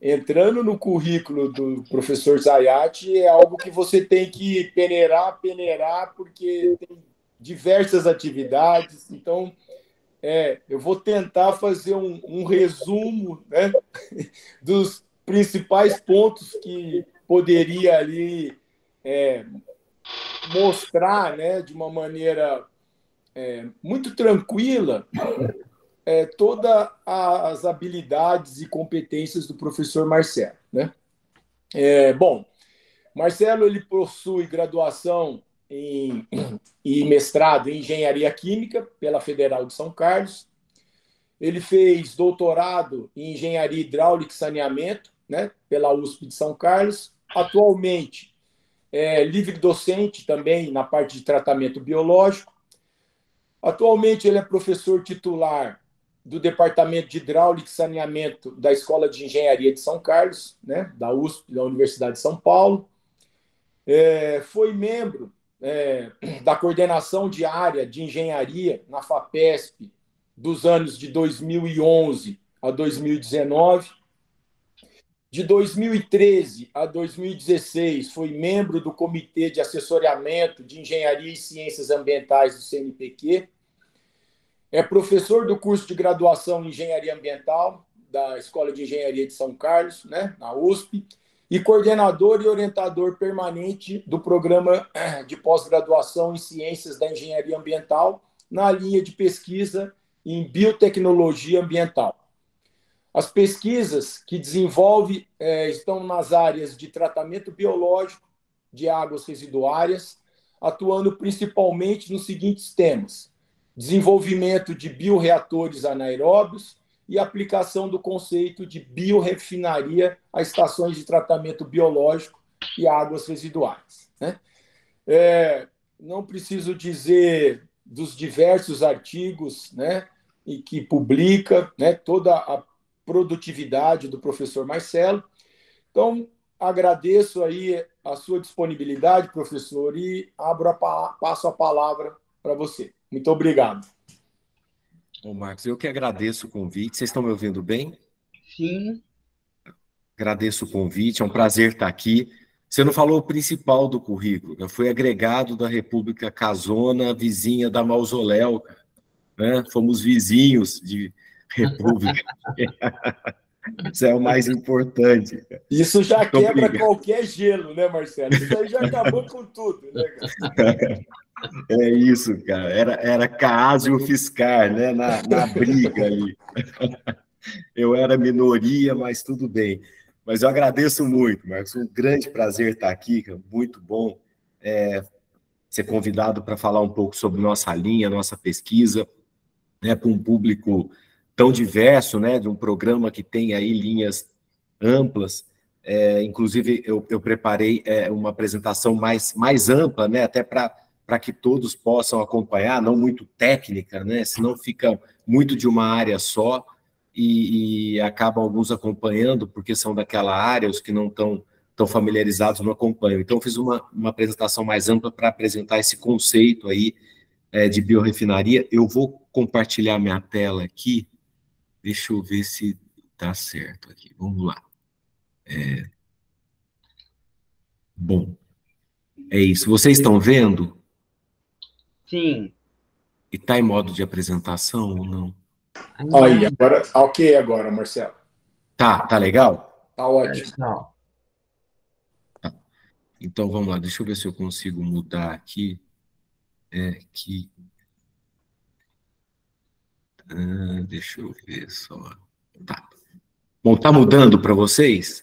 entrando no currículo do professor Zayat, é algo que você tem que peneirar, porque tem diversas atividades. Então, eu vou tentar fazer um resumo, né, dos principais pontos que poderia ali mostrar, né, de uma maneira muito tranquila, todas as habilidades e competências do professor Marcelo, né? Bom, Marcelo ele possui graduação e mestrado em Engenharia Química pela Federal de São Carlos. Ele fez doutorado em Engenharia Hidráulica e Saneamento, né, pela USP de São Carlos. Atualmente, livre docente também na parte de tratamento biológico. Atualmente, ele é professor titular do Departamento de Hidráulica e Saneamento da Escola de Engenharia de São Carlos, né, da USP, da Universidade de São Paulo. Foi membro da coordenação de área de engenharia na FAPESP dos anos de 2011 a 2019. De 2013 a 2016, foi membro do Comitê de Assessoramento de Engenharia e Ciências Ambientais do CNPq. É professor do curso de graduação em Engenharia Ambiental da Escola de Engenharia de São Carlos, né, na USP, e coordenador e orientador permanente do programa de pós-graduação em Ciências da Engenharia Ambiental na linha de pesquisa em Biotecnologia Ambiental. As pesquisas que desenvolve estão nas áreas de tratamento biológico de águas residuárias, atuando principalmente nos seguintes temas: desenvolvimento de bioreatores anaeróbios e aplicação do conceito de biorefinaria a estações de tratamento biológico e águas residuais, né? Não preciso dizer dos diversos artigos, né, e que publica, né, toda a produtividade do professor Marcelo. Então, agradeço aí a sua disponibilidade, professor, e passo a palavra para você. Muito obrigado. Ô, Marcos, eu que agradeço o convite. Vocês estão me ouvindo bem? Sim. Agradeço o convite, é um prazer estar aqui. Você não falou o principal do currículo. Eu fui agregado da República Casona, vizinha da Mausoléu, né? Fomos vizinhos de República. Isso é o mais importante. Isso já quebra qualquer gelo, né, Marcelo? Isso aí já acabou com tudo, né, cara? É isso, cara. Era Caásio Fiscar, né? Na briga ali. Eu era minoria, mas tudo bem. Mas eu agradeço muito, Marcos. Um grande prazer estar aqui, muito bom ser convidado para falar um pouco sobre nossa linha, nossa pesquisa, né, para um público tão diverso, né, de um programa que tem aí linhas amplas. Inclusive, eu preparei uma apresentação mais ampla, né, até para que todos possam acompanhar, não muito técnica, né, senão fica muito de uma área só e acabam alguns acompanhando, porque são daquela área, os que não estão tão familiarizados não acompanham. Então, eu fiz uma apresentação mais ampla para apresentar esse conceito aí de biorefinaria. Eu vou compartilhar minha tela aqui. Deixa eu ver se está certo aqui. Vamos lá. Bom, é isso. Vocês estão vendo? Sim. E está em modo de apresentação ou não? Aí, agora, ok agora, Marcelo. Tá legal? Tá ótimo. Não. Tá. Então, vamos lá. Deixa eu ver se eu consigo mudar aqui. Deixa eu ver só. Tá. Bom, tá mudando para vocês?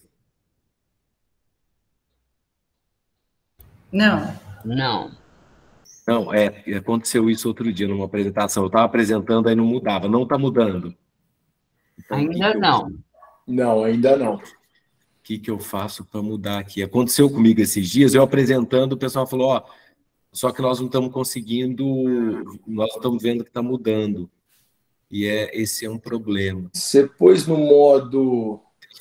Não. Não. Não, aconteceu isso outro dia numa apresentação. Eu estava apresentando, aí não mudava. Não está mudando. Então, ainda não. Não, ainda não. O que eu faço para mudar aqui? Aconteceu comigo esses dias, eu apresentando, o pessoal falou, só que nós não estamos conseguindo, nós estamos vendo que está mudando. E esse é um problema. Você pôs no modo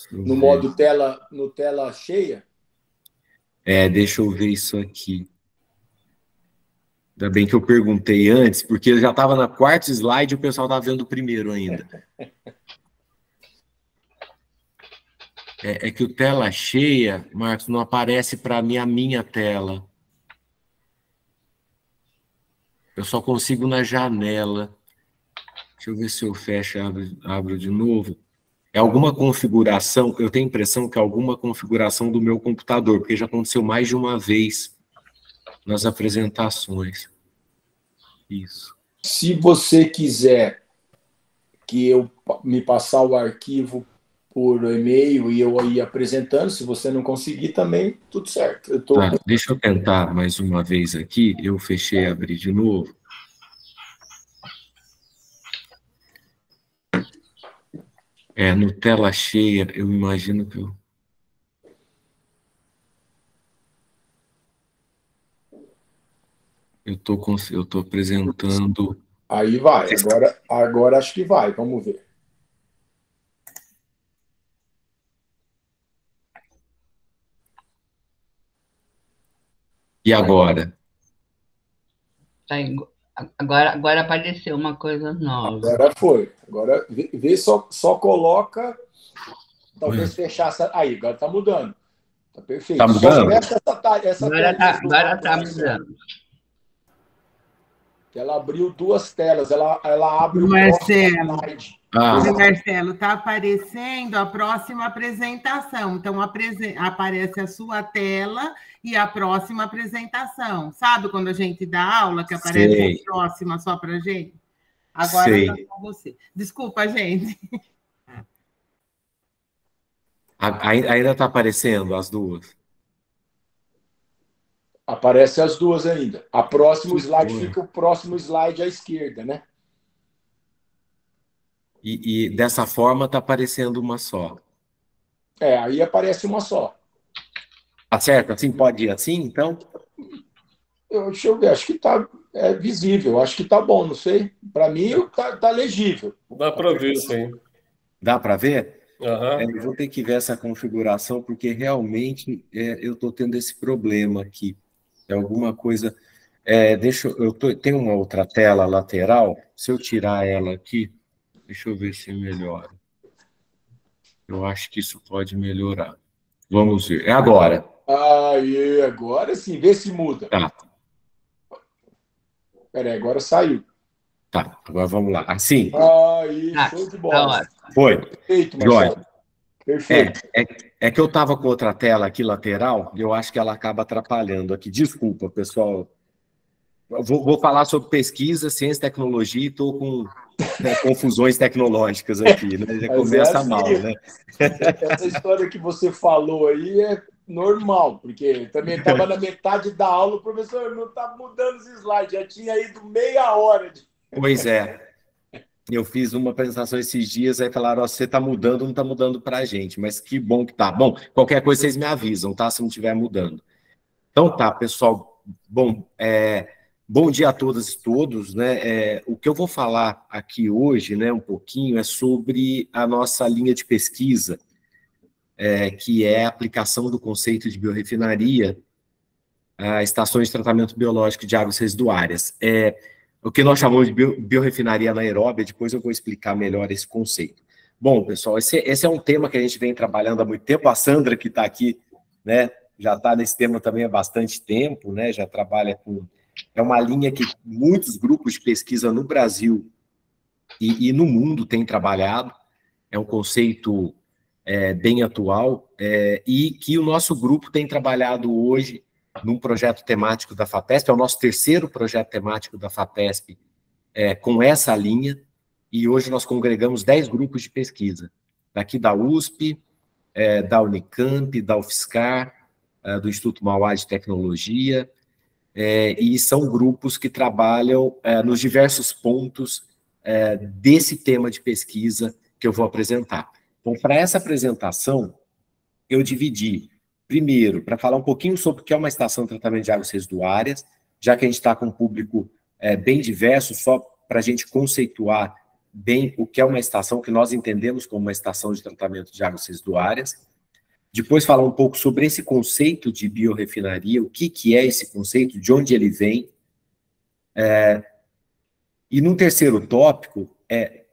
tela cheia? Deixa eu ver isso aqui. Ainda bem que eu perguntei antes, porque eu já estava na quarta slide e o pessoal estava vendo o primeiro ainda. É que o tela cheia, Marcos, não aparece para mim a minha tela. Eu só consigo na janela. Deixa eu ver se eu fecho e abro de novo. É alguma configuração, eu tenho a impressão que é alguma configuração do meu computador, porque já aconteceu mais de uma vez nas apresentações. Isso. Se você quiser que eu me passar o arquivo por e-mail e eu ir apresentando, se você não conseguir também, tudo certo. Tá, deixa eu tentar mais uma vez aqui, eu fechei e abri de novo. No tela cheia, eu imagino que eu tô apresentando. Aí vai, agora acho que vai, vamos ver. E agora? Tá agora apareceu uma coisa nova. Agora foi. Agora vê só coloca. Talvez fechar essa. Aí, agora tá mudando. Tá perfeito. Tá mudando? Agora tá mudando. Ela abriu duas telas. Ela abre o Marcelo. slide. Marcelo, está aparecendo a próxima apresentação. Então, aparece a sua tela e a próxima apresentação. Sabe quando a gente dá aula, que aparece a próxima só para a gente? Agora está com você. Desculpa, gente. Ainda está aparecendo as duas? Aparece as duas ainda. A próximo slide fica o próximo slide à esquerda, né? E dessa forma está aparecendo uma só. Aí aparece uma só. Tá certo? Assim pode ir assim, então? Deixa eu ver, acho que está visível, acho que está bom, não sei. Para mim, está legível. Dá para ver, sim. Dá para ver? Uhum. Eu vou ter que ver essa configuração, porque realmente eu estou tendo esse problema aqui. É alguma coisa... tenho uma outra tela lateral, se eu tirar ela aqui, deixa eu ver se melhora. Eu acho que isso pode melhorar. Vamos ver. É agora. Aí, agora sim, vê se muda. Tá. Peraí, agora saiu. Tá, agora vamos lá. Assim. Aí, show de bola. Foi. Perfeito, Marcelo. Perfeito. É que eu estava com outra tela aqui lateral e eu acho que ela acaba atrapalhando aqui. Desculpa, pessoal. Eu vou falar sobre pesquisa, ciência e tecnologia e estou com confusões tecnológicas aqui, né? Já começa mal, né? Essa história que você falou aí é normal, porque também estava na metade da aula, o professor não está mudando os slides, já tinha ido meia hora. Pois é. Eu fiz uma apresentação esses dias, aí falaram, você está mudando, não está mudando para a gente, mas que bom que tá. Bom, qualquer coisa vocês me avisam, tá? Se não estiver mudando. Então tá, pessoal. Bom, bom dia a todas e todos, né? O que eu vou falar aqui hoje, né, um pouquinho, é sobre a nossa linha de pesquisa, que é a aplicação do conceito de biorrefinaria a estações de tratamento biológico de águas residuárias. O que nós chamamos de biorrefinaria anaeróbia, depois eu vou explicar melhor esse conceito. Bom, pessoal, esse é um tema que a gente vem trabalhando há muito tempo. A Sandra, que está aqui, né, já está nesse tema também há bastante tempo, né, já trabalha com... É uma linha que muitos grupos de pesquisa no Brasil e no mundo têm trabalhado. É um conceito bem atual e que o nosso grupo tem trabalhado hoje num projeto temático da FAPESP, é o nosso terceiro projeto temático da FAPESP com essa linha, e hoje nós congregamos 10 grupos de pesquisa, daqui da USP, da Unicamp, da UFSCar, do Instituto Mauá de Tecnologia, e são grupos que trabalham nos diversos pontos desse tema de pesquisa que eu vou apresentar. Então, para essa apresentação, eu dividi, primeiro, para falar um pouquinho sobre o que é uma estação de tratamento de águas residuárias, já que a gente está com um público bem diverso, só para a gente conceituar bem o que é uma estação, que nós entendemos como uma estação de tratamento de águas residuárias. Depois falar um pouco sobre esse conceito de biorrefinaria, o que é esse conceito, de onde ele vem. E no terceiro tópico,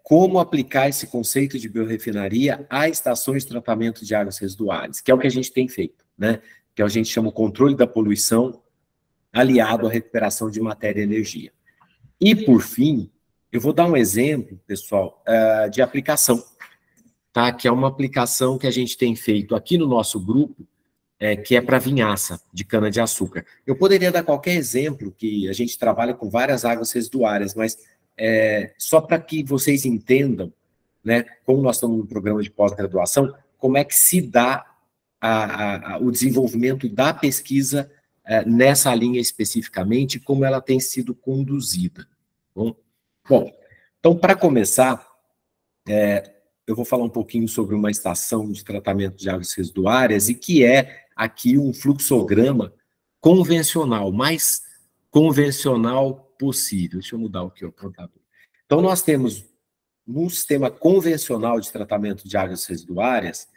como aplicar esse conceito de biorrefinaria a estações de tratamento de águas residuais, que é o que a gente tem feito, né? Que a gente chama o controle da poluição aliado à recuperação de matéria e energia. E, por fim, eu vou dar um exemplo, pessoal, de aplicação, tá? Que é uma aplicação que a gente tem feito aqui no nosso grupo, que é para vinhaça de cana-de-açúcar. Eu poderia dar qualquer exemplo, que a gente trabalha com várias águas residuárias, mas só para que vocês entendam, né, como nós estamos no programa de pós-graduação, como é que se dá o desenvolvimento da pesquisa nessa linha especificamente, como ela tem sido conduzida. Bom, então, para começar, eu vou falar um pouquinho sobre uma estação de tratamento de águas residuárias, e que é aqui um fluxograma convencional, mais convencional possível. Deixa eu mudar aqui o computador. Então, nós temos, num sistema convencional de tratamento de águas residuárias,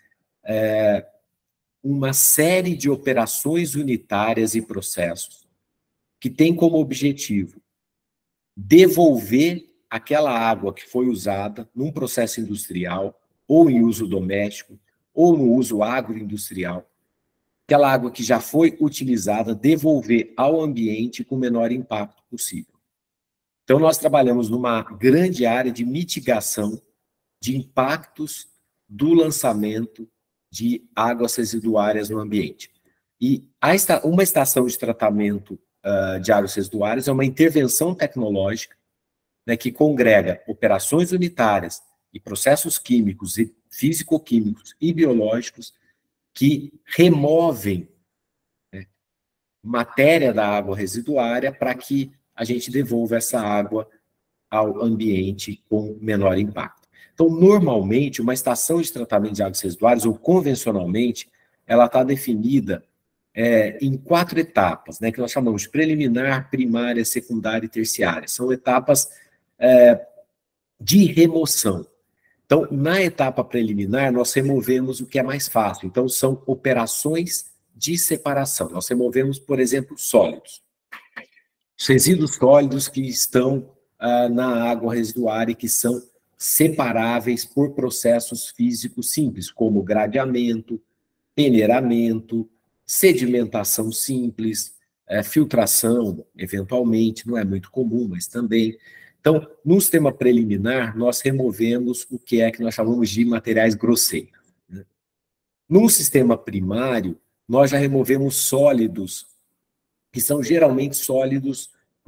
uma série de operações unitárias e processos que tem como objetivo devolver aquela água que foi usada num processo industrial, ou em uso doméstico, ou no uso agroindustrial, aquela água que já foi utilizada, devolver ao ambiente com o menor impacto possível. Então, nós trabalhamos numa grande área de mitigação de impactos do lançamento de águas residuárias no ambiente. E uma estação de tratamento de águas residuárias é uma intervenção tecnológica, né, que congrega operações unitárias e processos químicos e físico-químicos e biológicos que removem, né, matéria da água residuária para que a gente devolva essa água ao ambiente com menor impacto. Então, normalmente, uma estação de tratamento de águas residuárias, ou convencionalmente, ela está definida em 4 etapas, né, que nós chamamos de preliminar, primária, secundária e terciária. São etapas de remoção. Então, na etapa preliminar, nós removemos o que é mais fácil. Então, são operações de separação. Nós removemos, por exemplo, sólidos. Os resíduos sólidos que estão na água residuária e que são separáveis por processos físicos simples, como gradeamento, peneiramento, sedimentação simples, filtração, eventualmente, não é muito comum, mas também. Então, no sistema preliminar, nós removemos o que nós chamamos de materiais grosseiros, né? No sistema primário, nós já removemos sólidos, que são geralmente sólidos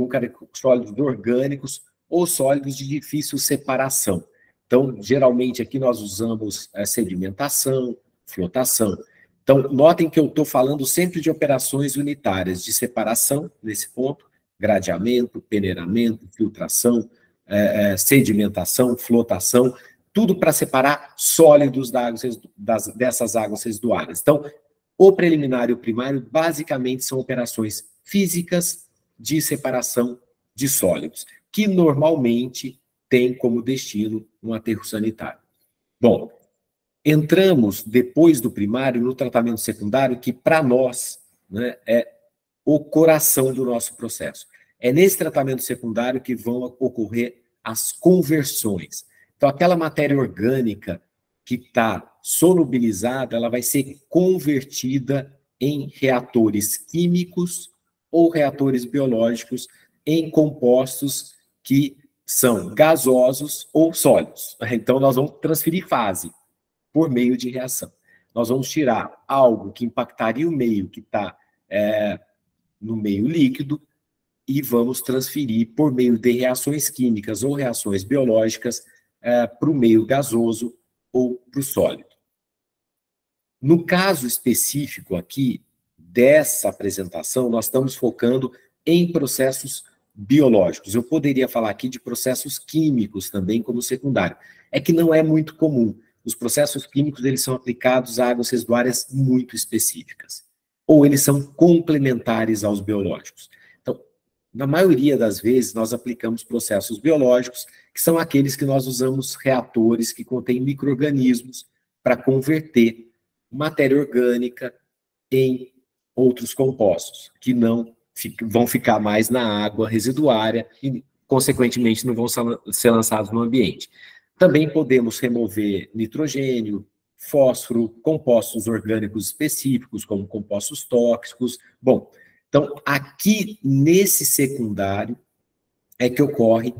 orgânicos ou sólidos de difícil separação. Então, geralmente, aqui nós usamos sedimentação, flotação. Então, notem que eu estou falando sempre de operações unitárias de separação, nesse ponto, gradeamento, peneiramento, filtração, sedimentação, flotação, tudo para separar sólidos dessas águas residuárias. Então, o preliminar e o primário, basicamente, são operações físicas de separação de sólidos, que normalmente tem como destino um aterro sanitário. Bom, entramos, depois do primário, no tratamento secundário, que, para nós, né, é o coração do nosso processo. É nesse tratamento secundário que vão ocorrer as conversões. Então, aquela matéria orgânica que está solubilizada, ela vai ser convertida em reatores químicos ou reatores biológicos em compostos que são gasosos ou sólidos. Então, nós vamos transferir fase por meio de reação. Nós vamos tirar algo que impactaria o meio que está no meio líquido e vamos transferir por meio de reações químicas ou reações biológicas para o meio gasoso ou para o sólido. No caso específico aqui dessa apresentação, nós estamos focando em processos biológicos. Eu poderia falar aqui de processos químicos também como secundário. É que não é muito comum. Os processos químicos, eles são aplicados a águas residuárias muito específicas, ou eles são complementares aos biológicos. Então, na maioria das vezes, nós aplicamos processos biológicos, que são aqueles que nós usamos reatores que contêm micro-organismos para converter matéria orgânica em outros compostos, que não vão ficar mais na água residuária e, consequentemente, não vão ser lançados no ambiente. Também podemos remover nitrogênio, fósforo, compostos orgânicos específicos, como compostos tóxicos. Bom, então, aqui nesse secundário é que ocorre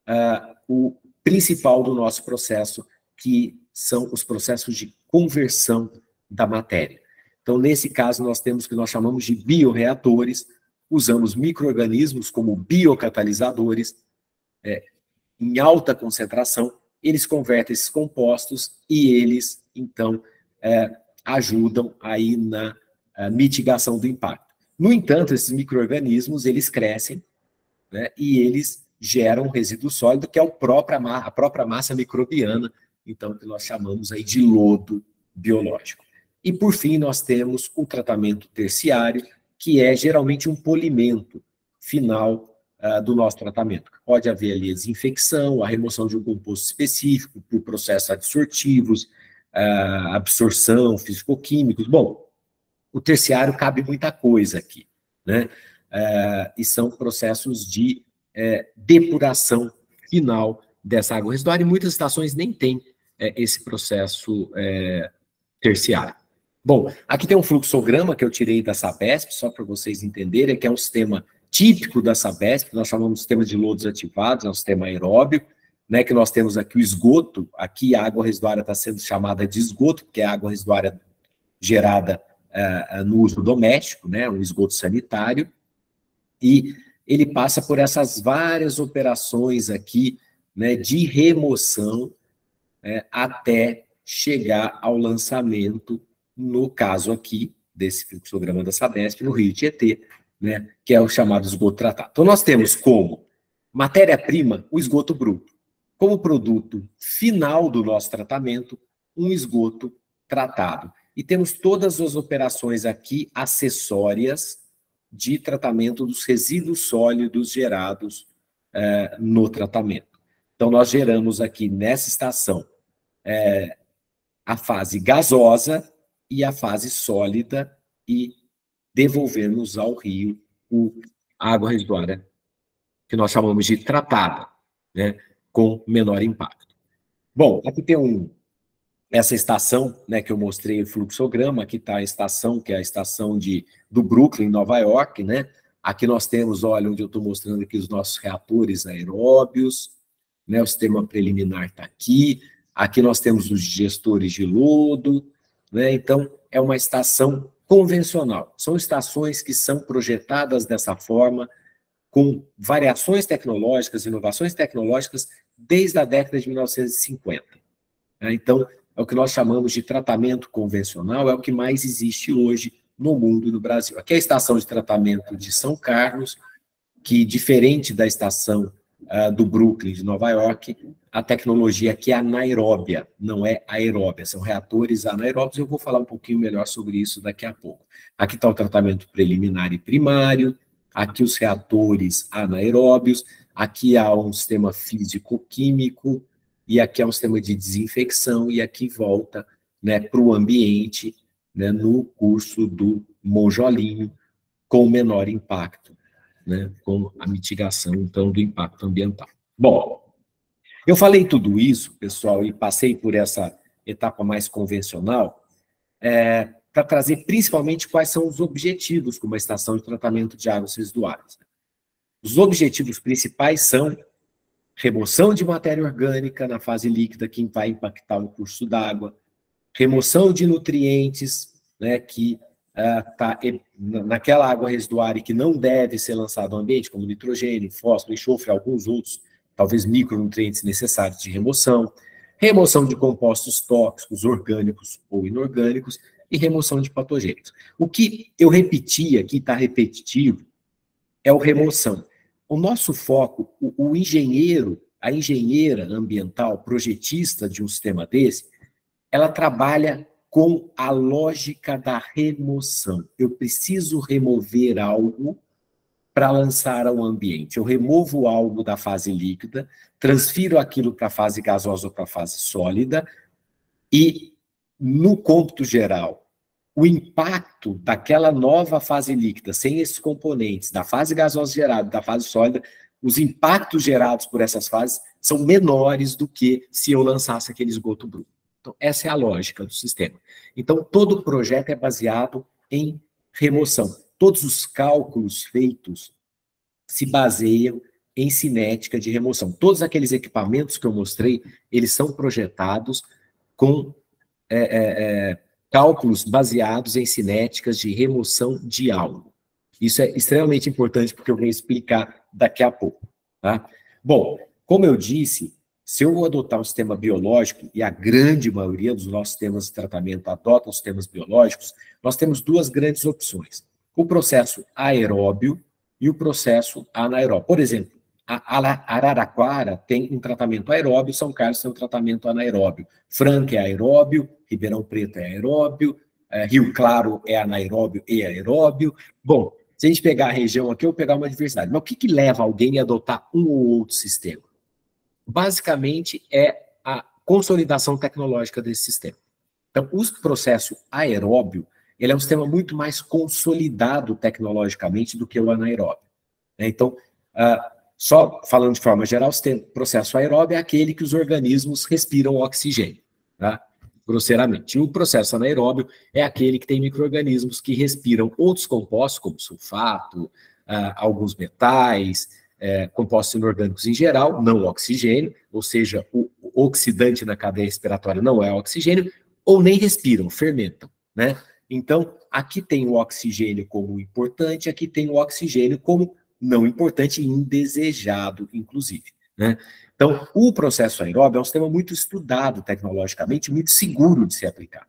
o principal do nosso processo, que são os processos de conversão da matéria. Então, nesse caso, nós temos o que nós chamamos de bioreatores, usamos micro-organismos como biocatalisadores, em alta concentração, eles convertem esses compostos e eles, então, ajudam aí na mitigação do impacto. No entanto, esses micro-organismos, eles crescem, né, e eles geram um resíduo sólido, que é a própria massa microbiana, então, que nós chamamos aí de lodo biológico. E, por fim, nós temos o tratamento terciário, que é geralmente um polimento final do nosso tratamento. Pode haver ali a desinfecção, a remoção de um composto específico por processos adsortivos, absorção, físico-químicos. Bom, o terciário cabe muita coisa aqui, né? E são processos de depuração final dessa água residuária, e muitas estações nem têm esse processo terciário. Bom, aqui tem um fluxograma que eu tirei da Sabesp, só para vocês entenderem, que é um sistema típico da Sabesp, nós chamamos de sistema de lodos ativados, é um sistema aeróbio, né, que nós temos aqui o esgoto, aqui a água residuária está sendo chamada de esgoto, porque é a água residuária gerada no uso doméstico, né, um esgoto sanitário, e ele passa por essas várias operações aqui, né, de remoção, até chegar ao lançamento, no caso aqui, desse fluxograma da Sabesp, no Rio Tietê, né, que é o chamado esgoto tratado. Então, nós temos como matéria-prima o esgoto bruto, como produto final do nosso tratamento, um esgoto tratado. E temos todas as operações aqui acessórias de tratamento dos resíduos sólidos gerados no tratamento. Então, nós geramos aqui nessa estação a fase gasosa e a fase sólida e devolvemos ao rio a água residuária, que nós chamamos de tratada, né, com menor impacto. Bom, aqui tem essa estação, né, que eu mostrei o fluxograma, aqui está a estação, que é a estação do Brooklyn, Nova York, né? Aqui nós temos, olha, onde eu estou mostrando aqui os nossos reatores aeróbios, né, o sistema preliminar está aqui, aqui nós temos os digestores de lodo, né? Então, é uma estação convencional. São estações que são projetadas dessa forma, com variações tecnológicas, inovações tecnológicas, desde a década de 1950. Então, é o que nós chamamos de tratamento convencional, é o que mais existe hoje no mundo e no Brasil. Aqui é a estação de tratamento de São Carlos, que, diferente da estação do Brooklyn, de Nova York, a tecnologia aqui é anaeróbia, não é aeróbia, são reatores anaeróbios, eu vou falar um pouquinho melhor sobre isso daqui a pouco. Aqui está o tratamento preliminar e primário, aqui os reatores anaeróbios, aqui há um sistema físico-químico, e aqui é um sistema de desinfecção, e aqui volta, né, para o ambiente, né, no curso do monjolinho, com menor impacto, né, com a mitigação, então, do impacto ambiental. Bom, eu falei tudo isso, pessoal, e passei por essa etapa mais convencional, para trazer principalmente quais são os objetivos de uma estação de tratamento de águas residuárias. Os objetivos principais são remoção de matéria orgânica na fase líquida, que vai impactar o curso d'água, remoção de nutrientes, né, que está naquela água residuária que não deve ser lançada ao ambiente, como nitrogênio, fósforo, enxofre, alguns outros, talvez micronutrientes necessários de remoção, remoção de compostos tóxicos, orgânicos ou inorgânicos, e remoção de patogênicos. O que eu repeti aqui, está repetitivo, é o remoção. O nosso foco, o engenheiro, a engenheira ambiental, projetista de um sistema desse, ela trabalha com a lógica da remoção. Eu preciso remover algo para lançar ao ambiente. Eu removo algo da fase líquida, transfiro aquilo para a fase gasosa ou para a fase sólida, e, no cômputo geral, o impacto daquela nova fase líquida, sem esses componentes, da fase gasosa gerada, da fase sólida, os impactos gerados por essas fases são menores do que se eu lançasse aquele esgoto bruto. Então, essa é a lógica do sistema. Então, todo o projeto é baseado em remoção. Todos os cálculos feitos se baseiam em cinética de remoção. Todos aqueles equipamentos que eu mostrei, eles são projetados com cálculos baseados em cinéticas de remoção de algo. Isso é extremamente importante, porque eu vou explicar daqui a pouco. Tá? Bom, como eu disse, se eu adotar um sistema biológico, e a grande maioria dos nossos sistemas de tratamento adotam sistemas biológicos, nós temos duas grandes opções. O processo aeróbio e o processo anaeróbio. Por exemplo, a Araraquara tem um tratamento aeróbio, São Carlos tem um tratamento anaeróbio. Franca é aeróbio, Ribeirão Preto é aeróbio, Rio Claro é anaeróbio e aeróbio. Bom, se a gente pegar a região aqui, eu vou pegar uma diversidade. Mas o que leva alguém a adotar um ou outro sistema? Basicamente, é a consolidação tecnológica desse sistema. Então, o processo aeróbio, ele é um sistema muito mais consolidado tecnologicamente do que o anaeróbio. Então, só falando de forma geral, o processo aeróbio é aquele que os organismos respiram oxigênio, tá? Grosseiramente. E o processo anaeróbio é aquele que tem micro-organismos que respiram outros compostos, como sulfato, alguns metais, compostos inorgânicos em geral, não oxigênio, ou seja, o oxidante na cadeia respiratória não é oxigênio, ou nem respiram, fermentam, né? Então, aqui tem o oxigênio como importante, aqui tem o oxigênio como não importante e indesejado, inclusive, né? Então, o processo aeróbio é um sistema muito estudado tecnologicamente, muito seguro de ser aplicado.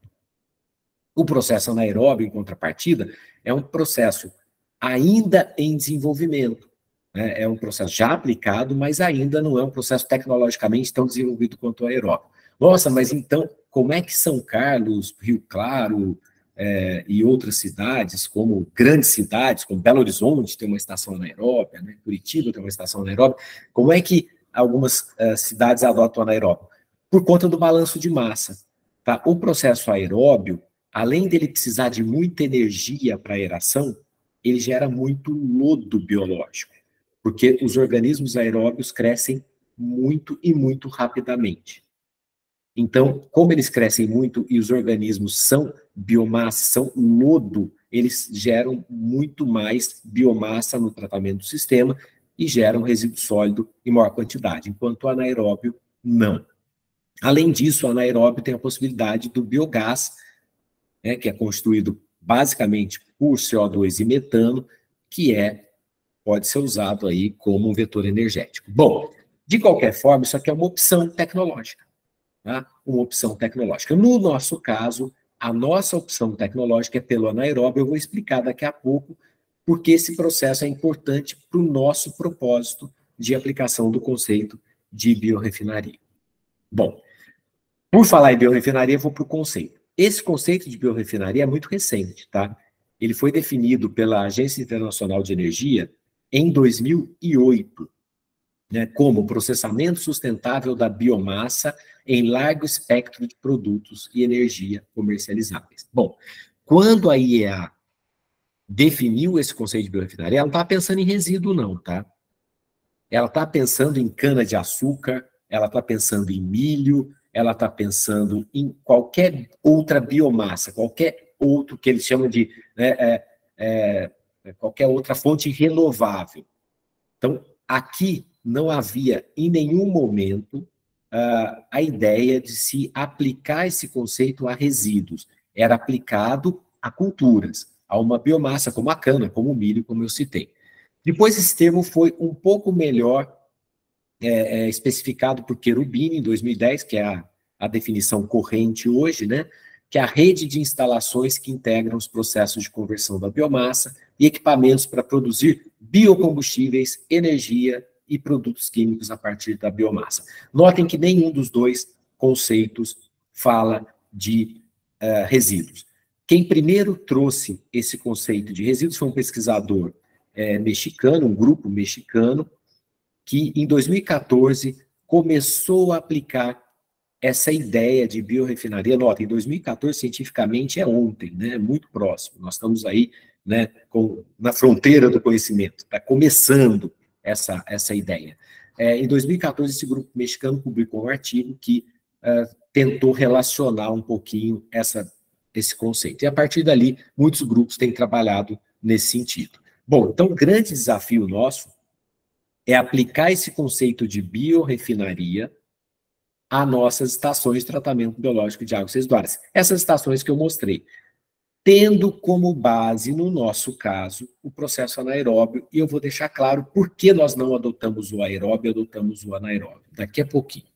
O processo anaeróbio, em contrapartida, é um processo ainda em desenvolvimento, né? É um processo já aplicado, mas ainda não é um processo tecnologicamente tão desenvolvido quanto o aeróbio. Nossa, mas então, como é que São Carlos, Rio Claro, e outras cidades, como grandes cidades, como Belo Horizonte tem uma estação anaeróbia, né? Curitiba tem uma estação anaeróbia, como é que algumas cidades adotam anaeróbio? Por conta do balanço de massa. Tá? O processo aeróbio, além dele precisar de muita energia para aeração, ele gera muito lodo biológico, porque os organismos aeróbios crescem muito e muito rapidamente. Então, como eles crescem muito e os organismos são biomassa, são lodo, eles geram muito mais biomassa no tratamento do sistema e geram resíduo sólido em maior quantidade, enquanto o anaeróbio não. Além disso, o anaeróbio tem a possibilidade do biogás, né, que é constituído basicamente por CO2 e metano, que pode ser usado aí como um vetor energético. Bom, de qualquer forma, isso aqui é uma opção tecnológica. Tá? Uma opção tecnológica. No nosso caso, a nossa opção tecnológica é pelo anaeróbio. Eu vou explicar daqui a pouco porque esse processo é importante para o nosso propósito de aplicação do conceito de biorrefinaria. Bom, por falar em biorrefinaria, eu vou para o conceito. Esse conceito de biorrefinaria é muito recente, tá? Ele foi definido pela Agência Internacional de Energia em 2008, né, como processamento sustentável da biomassa em largo espectro de produtos e energia comercializáveis. Bom, quando a IEA definiu esse conceito de biorrefinaria, ela não está pensando em resíduo, não, tá? Ela está pensando em cana-de-açúcar, ela está pensando em milho, ela está pensando em qualquer outra biomassa, qualquer outro que eles chamam de qualquer outra fonte renovável. Então, aqui não havia em nenhum momento a ideia de se aplicar esse conceito a resíduos. Era aplicado a culturas, a uma biomassa como a cana, como o milho, como eu citei. Depois esse termo foi um pouco melhor especificado por Cherubini, em 2010, que é a definição corrente hoje, né? Que é a rede de instalações que integram os processos de conversão da biomassa e equipamentos para produzir biocombustíveis, energia e produtos químicos a partir da biomassa. Notem que nenhum dos dois conceitos fala de resíduos. Quem primeiro trouxe esse conceito de resíduos foi um pesquisador mexicano, um grupo mexicano, que em 2014 começou a aplicar essa ideia de biorrefinaria. Nota, em 2014, cientificamente, é ontem, né? Muito próximo. Nós estamos aí, né, na fronteira do conhecimento. Está começando essa ideia. Em 2014, esse grupo mexicano publicou um artigo que tentou relacionar um pouquinho esse conceito. E, a partir dali, muitos grupos têm trabalhado nesse sentido. Bom, então, o grande desafio nosso é aplicar esse conceito de biorrefinaria a nossas estações de tratamento biológico de águas residuárias. Essas estações que eu mostrei, tendo como base, no nosso caso, o processo anaeróbio, e eu vou deixar claro por que nós não adotamos o aeróbio, adotamos o anaeróbio, daqui a pouquinho.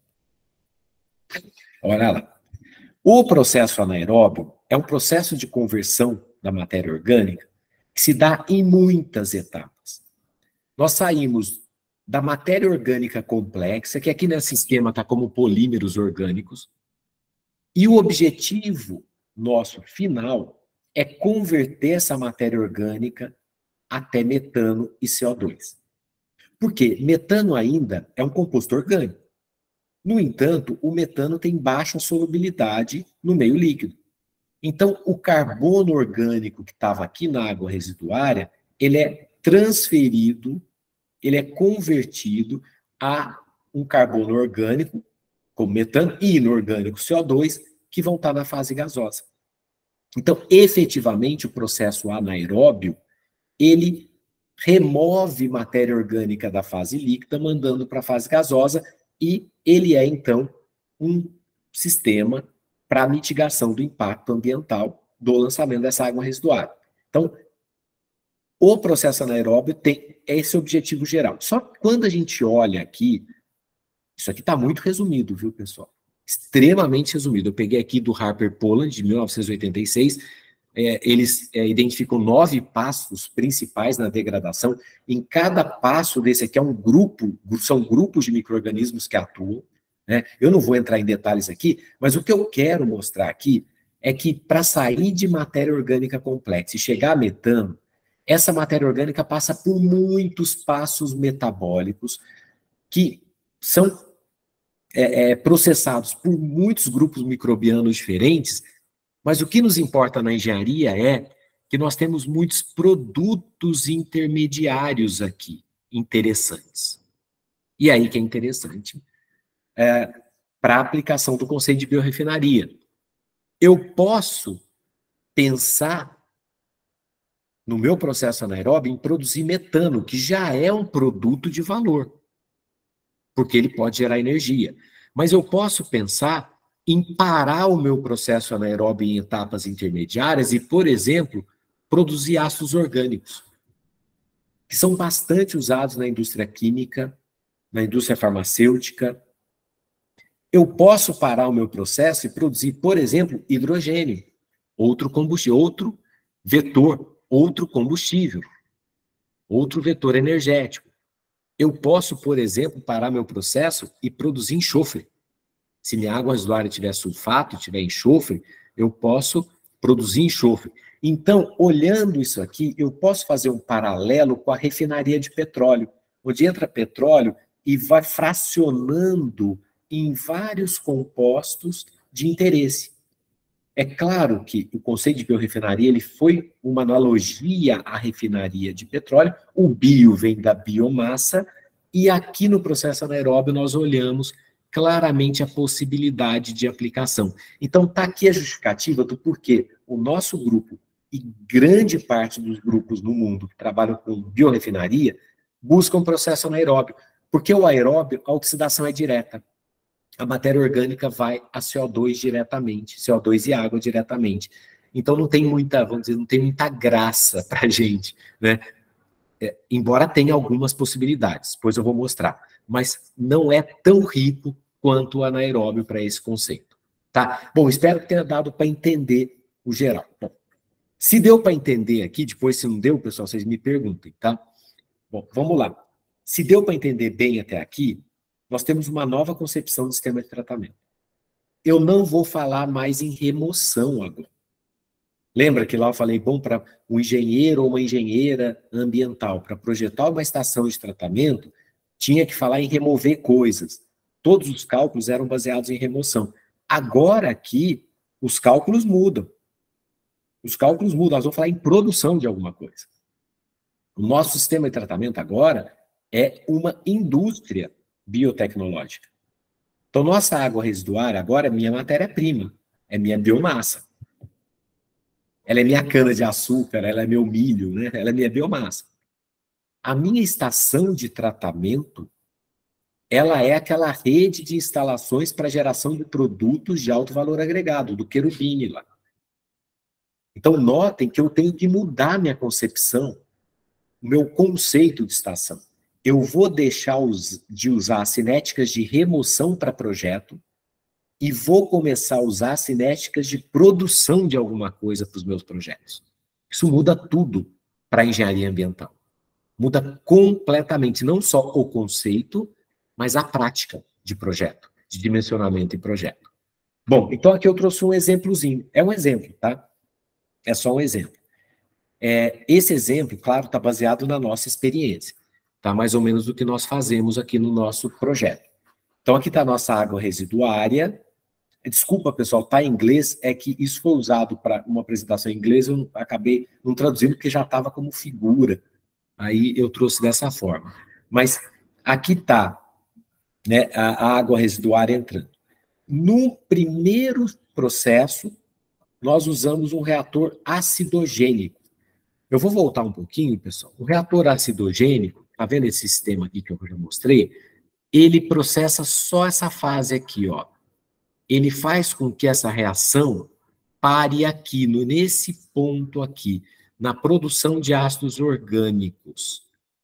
Olha lá. O processo anaeróbio é um processo de conversão da matéria orgânica que se dá em muitas etapas. Nós saímos da matéria orgânica complexa, que aqui nesse esquema está como polímeros orgânicos, e o objetivo nosso final é converter essa matéria orgânica até metano e CO2. Por quê? Metano ainda é um composto orgânico. No entanto, o metano tem baixa solubilidade no meio líquido. Então, o carbono orgânico que estava aqui na água residuária, ele é transferido, ele é convertido a um carbono orgânico, como metano, e inorgânico CO2, que vão estar na fase gasosa. Então, efetivamente, o processo anaeróbio, ele remove matéria orgânica da fase líquida, mandando para a fase gasosa, e ele é, então, um sistema para mitigação do impacto ambiental do lançamento dessa água residuária. Então, o processo anaeróbio tem esse objetivo geral. Só que quando a gente olha aqui, isso aqui está muito resumido, viu, pessoal? Extremamente resumido. Eu peguei aqui do Harper Poland, de 1986, eles identificam 9 passos principais na degradação. Em cada passo desse aqui é um grupo, são grupos de micro-organismos que atuam, né? Eu não vou entrar em detalhes aqui, mas o que eu quero mostrar aqui é que para sair de matéria orgânica complexa e chegar a metano, essa matéria orgânica passa por muitos passos metabólicos que são processados por muitos grupos microbianos diferentes, mas o que nos importa na engenharia é que nós temos muitos produtos intermediários aqui, interessantes. E aí que é interessante para a aplicação do conceito de biorrefinaria. Eu posso pensar no meu processo anaeróbio em produzir metano, que já é um produto de valor, porque ele pode gerar energia. Mas eu posso pensar em parar o meu processo anaeróbio em etapas intermediárias e, por exemplo, produzir ácidos orgânicos, que são bastante usados na indústria química, na indústria farmacêutica. Eu posso parar o meu processo e produzir, por exemplo, hidrogênio, outro combustível, outro vetor, outro combustível, outro vetor energético. Eu posso, por exemplo, parar meu processo e produzir enxofre. Se minha água residuária tiver sulfato, tiver enxofre, eu posso produzir enxofre. Então, olhando isso aqui, eu posso fazer um paralelo com a refinaria de petróleo, onde entra petróleo e vai fracionando em vários compostos de interesse. É claro que o conceito de biorrefinaria ele foi uma analogia à refinaria de petróleo, o bio vem da biomassa, e aqui no processo anaeróbio nós olhamos claramente a possibilidade de aplicação. Então está aqui a justificativa do porquê o nosso grupo e grande parte dos grupos no mundo que trabalham com biorrefinaria buscam processo anaeróbio, porque o aeróbio, a oxidação é direta. A matéria orgânica vai a CO2 diretamente, CO2 e água diretamente. Então não tem muita, vamos dizer, não tem muita graça para a gente, né? Embora tenha algumas possibilidades, depois eu vou mostrar, mas não é tão rico quanto o anaeróbio para esse conceito, tá? Bom, espero que tenha dado para entender o geral. Bom, se deu para entender aqui, depois se não deu, pessoal, vocês me perguntem, tá? Bom, vamos lá. Se deu para entender bem até aqui, nós temos uma nova concepção do sistema de tratamento. Eu não vou falar mais em remoção agora. Lembra que lá eu falei, bom, para um engenheiro ou uma engenheira ambiental, para projetar uma estação de tratamento, tinha que falar em remover coisas. Todos os cálculos eram baseados em remoção. Agora aqui, os cálculos mudam. Os cálculos mudam, nós vamos falar em produção de alguma coisa. O nosso sistema de tratamento agora é uma indústria biotecnológica. Então, nossa água residuária agora é minha matéria-prima, é minha biomassa. Ela é minha cana-de-açúcar, ela é meu milho, né? Ela é minha biomassa. A minha estação de tratamento, ela é aquela rede de instalações para geração de produtos de alto valor agregado, do Cherubini lá. Então, notem que eu tenho que mudar minha concepção, o meu conceito de estação. Eu vou deixar de usar cinéticas de remoção para projeto e vou começar a usar cinéticas de produção de alguma coisa para os meus projetos. Isso muda tudo para a engenharia ambiental. Muda completamente, não só o conceito, mas a prática de projeto, de dimensionamento em projeto. Bom, então aqui eu trouxe um exemplozinho. É um exemplo, tá? É só um exemplo. Esse exemplo, claro, está baseado na nossa experiência. Tá? Mais ou menos do que nós fazemos aqui no nosso projeto. Então aqui está a nossa água residuária. Desculpa, pessoal, está em inglês, é que isso foi usado para uma apresentação em inglês, eu acabei não traduzindo porque já estava como figura. Aí eu trouxe dessa forma. Mas aqui está, né, a água residuária entrando. No primeiro processo, nós usamos um reator acidogênico. Eu vou voltar um pouquinho, pessoal. O reator acidogênico, está vendo esse sistema aqui que eu já mostrei? Ele processa só essa fase aqui, ó. Ele faz com que essa reação pare aqui, nesse ponto aqui, na produção de ácidos orgânicos.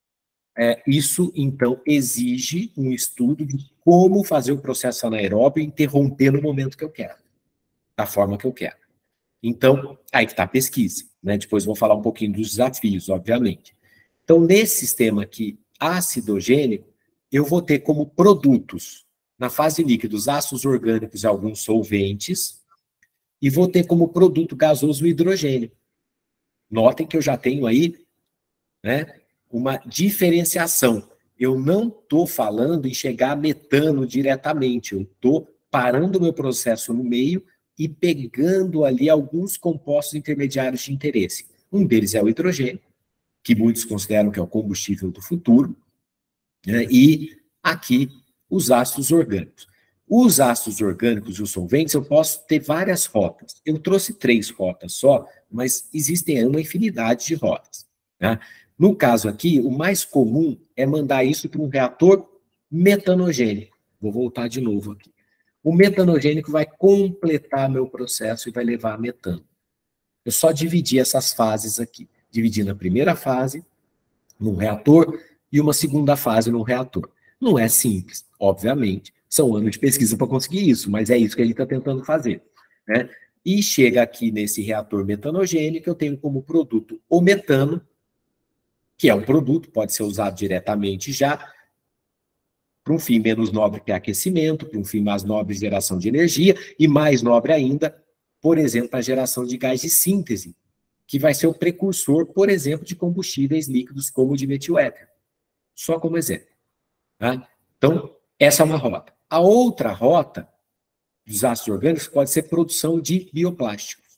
Isso, então, exige um estudo de como fazer o processo anaeróbio e interromper no momento que eu quero, da forma que eu quero. Então, aí que está a pesquisa, né? Depois vou falar um pouquinho dos desafios, obviamente. Então, nesse sistema aqui, acidogênico, eu vou ter como produtos, na fase líquida, os ácidos orgânicos e alguns solventes, e vou ter como produto gasoso o hidrogênio. Notem que eu já tenho aí, né, uma diferenciação. Eu não estou falando em chegar a metano diretamente, eu estou parando o meu processo no meio e pegando ali alguns compostos intermediários de interesse. Um deles é o hidrogênio, que muitos consideram que é o combustível do futuro, né, e aqui os ácidos orgânicos. Os ácidos orgânicos e os solventes, eu posso ter várias rotas. Eu trouxe 3 rotas só, mas existem uma infinidade de rotas. Né? No caso aqui, o mais comum é mandar isso para um reator metanogênico. Vou voltar de novo aqui. O metanogênico vai completar meu processo e vai levar a metano. Eu só dividi essas fases aqui. Dividi na primeira fase, num reator, e uma segunda fase num reator. Não é simples, obviamente. São anos de pesquisa para conseguir isso, mas é isso que a gente está tentando fazer. Né? E chega aqui nesse reator metanogênico, eu tenho como produto o metano, que é um produto, pode ser usado diretamente já, para um fim menos nobre que é aquecimento, para um fim mais nobre geração de energia, e mais nobre ainda, por exemplo, a geração de gás de síntese, que vai ser o precursor, por exemplo, de combustíveis líquidos como o de metil-éter. Só como exemplo. Tá? Então, essa é uma rota. A outra rota dos ácidos orgânicos pode ser produção de bioplásticos.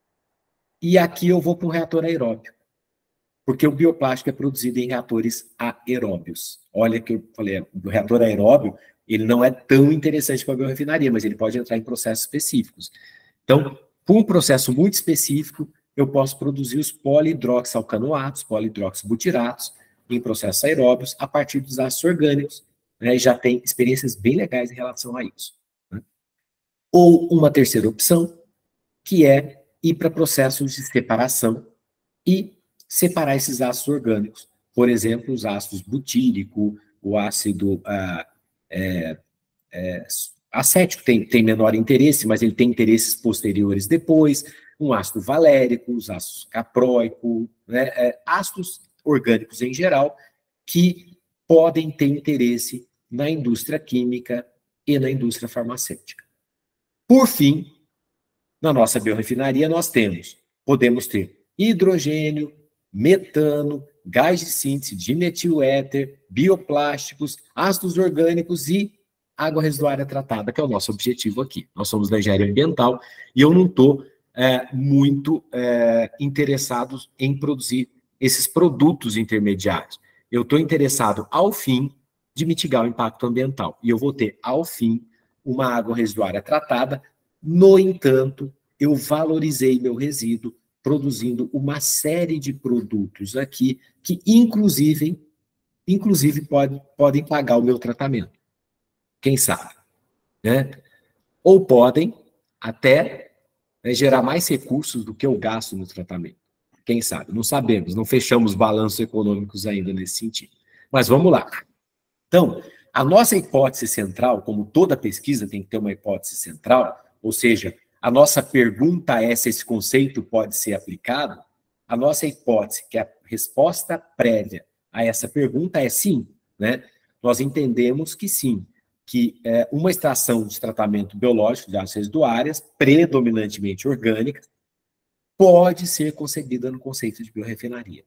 E aqui eu vou para um reator aeróbio. Porque o bioplástico é produzido em reatores aeróbios. Olha que eu falei, o reator aeróbio, ele não é tão interessante para a biorefinaria, mas ele pode entrar em processos específicos. Então, com um processo muito específico, eu posso produzir os polihidroxialcanoatos, polihidroxibutiratos, em processos aeróbios, a partir dos ácidos orgânicos, né, e já tem experiências bem legais em relação a isso. Né? Ou uma terceira opção, que é ir para processos de separação e separar esses ácidos orgânicos. Por exemplo, os ácidos butírico, o ácido acético tem menor interesse, mas ele tem interesses posteriores depois, um ácido valérico, os ácidos capróico, né, ácidos orgânicos em geral, que podem ter interesse na indústria química e na indústria farmacêutica. Por fim, na nossa biorefinaria, nós podemos ter hidrogênio, metano, gás de síntese, dimetil-éter, bioplásticos, ácidos orgânicos e água residuária tratada, que é o nosso objetivo aqui. Nós somos da engenharia ambiental e eu não estou muito interessado em produzir esses produtos intermediários. Eu estou interessado, ao fim, de mitigar o impacto ambiental. E eu vou ter, ao fim, uma água residuária tratada. No entanto, eu valorizei meu resíduo, produzindo uma série de produtos aqui que, inclusive podem pagar o meu tratamento. Quem sabe? Né? Ou podem até gerar mais recursos do que eu gasto no tratamento. Quem sabe? Não sabemos, não fechamos balanços econômicos ainda nesse sentido. Mas vamos lá. Então, a nossa hipótese central, como toda pesquisa tem que ter uma hipótese central, ou seja, a nossa pergunta é se esse conceito pode ser aplicado, a nossa hipótese, que é a resposta prévia a essa pergunta é sim, né? Nós entendemos que sim, que uma extração de tratamento biológico de águas residuárias, predominantemente orgânica, pode ser concebida no conceito de biorrefinaria.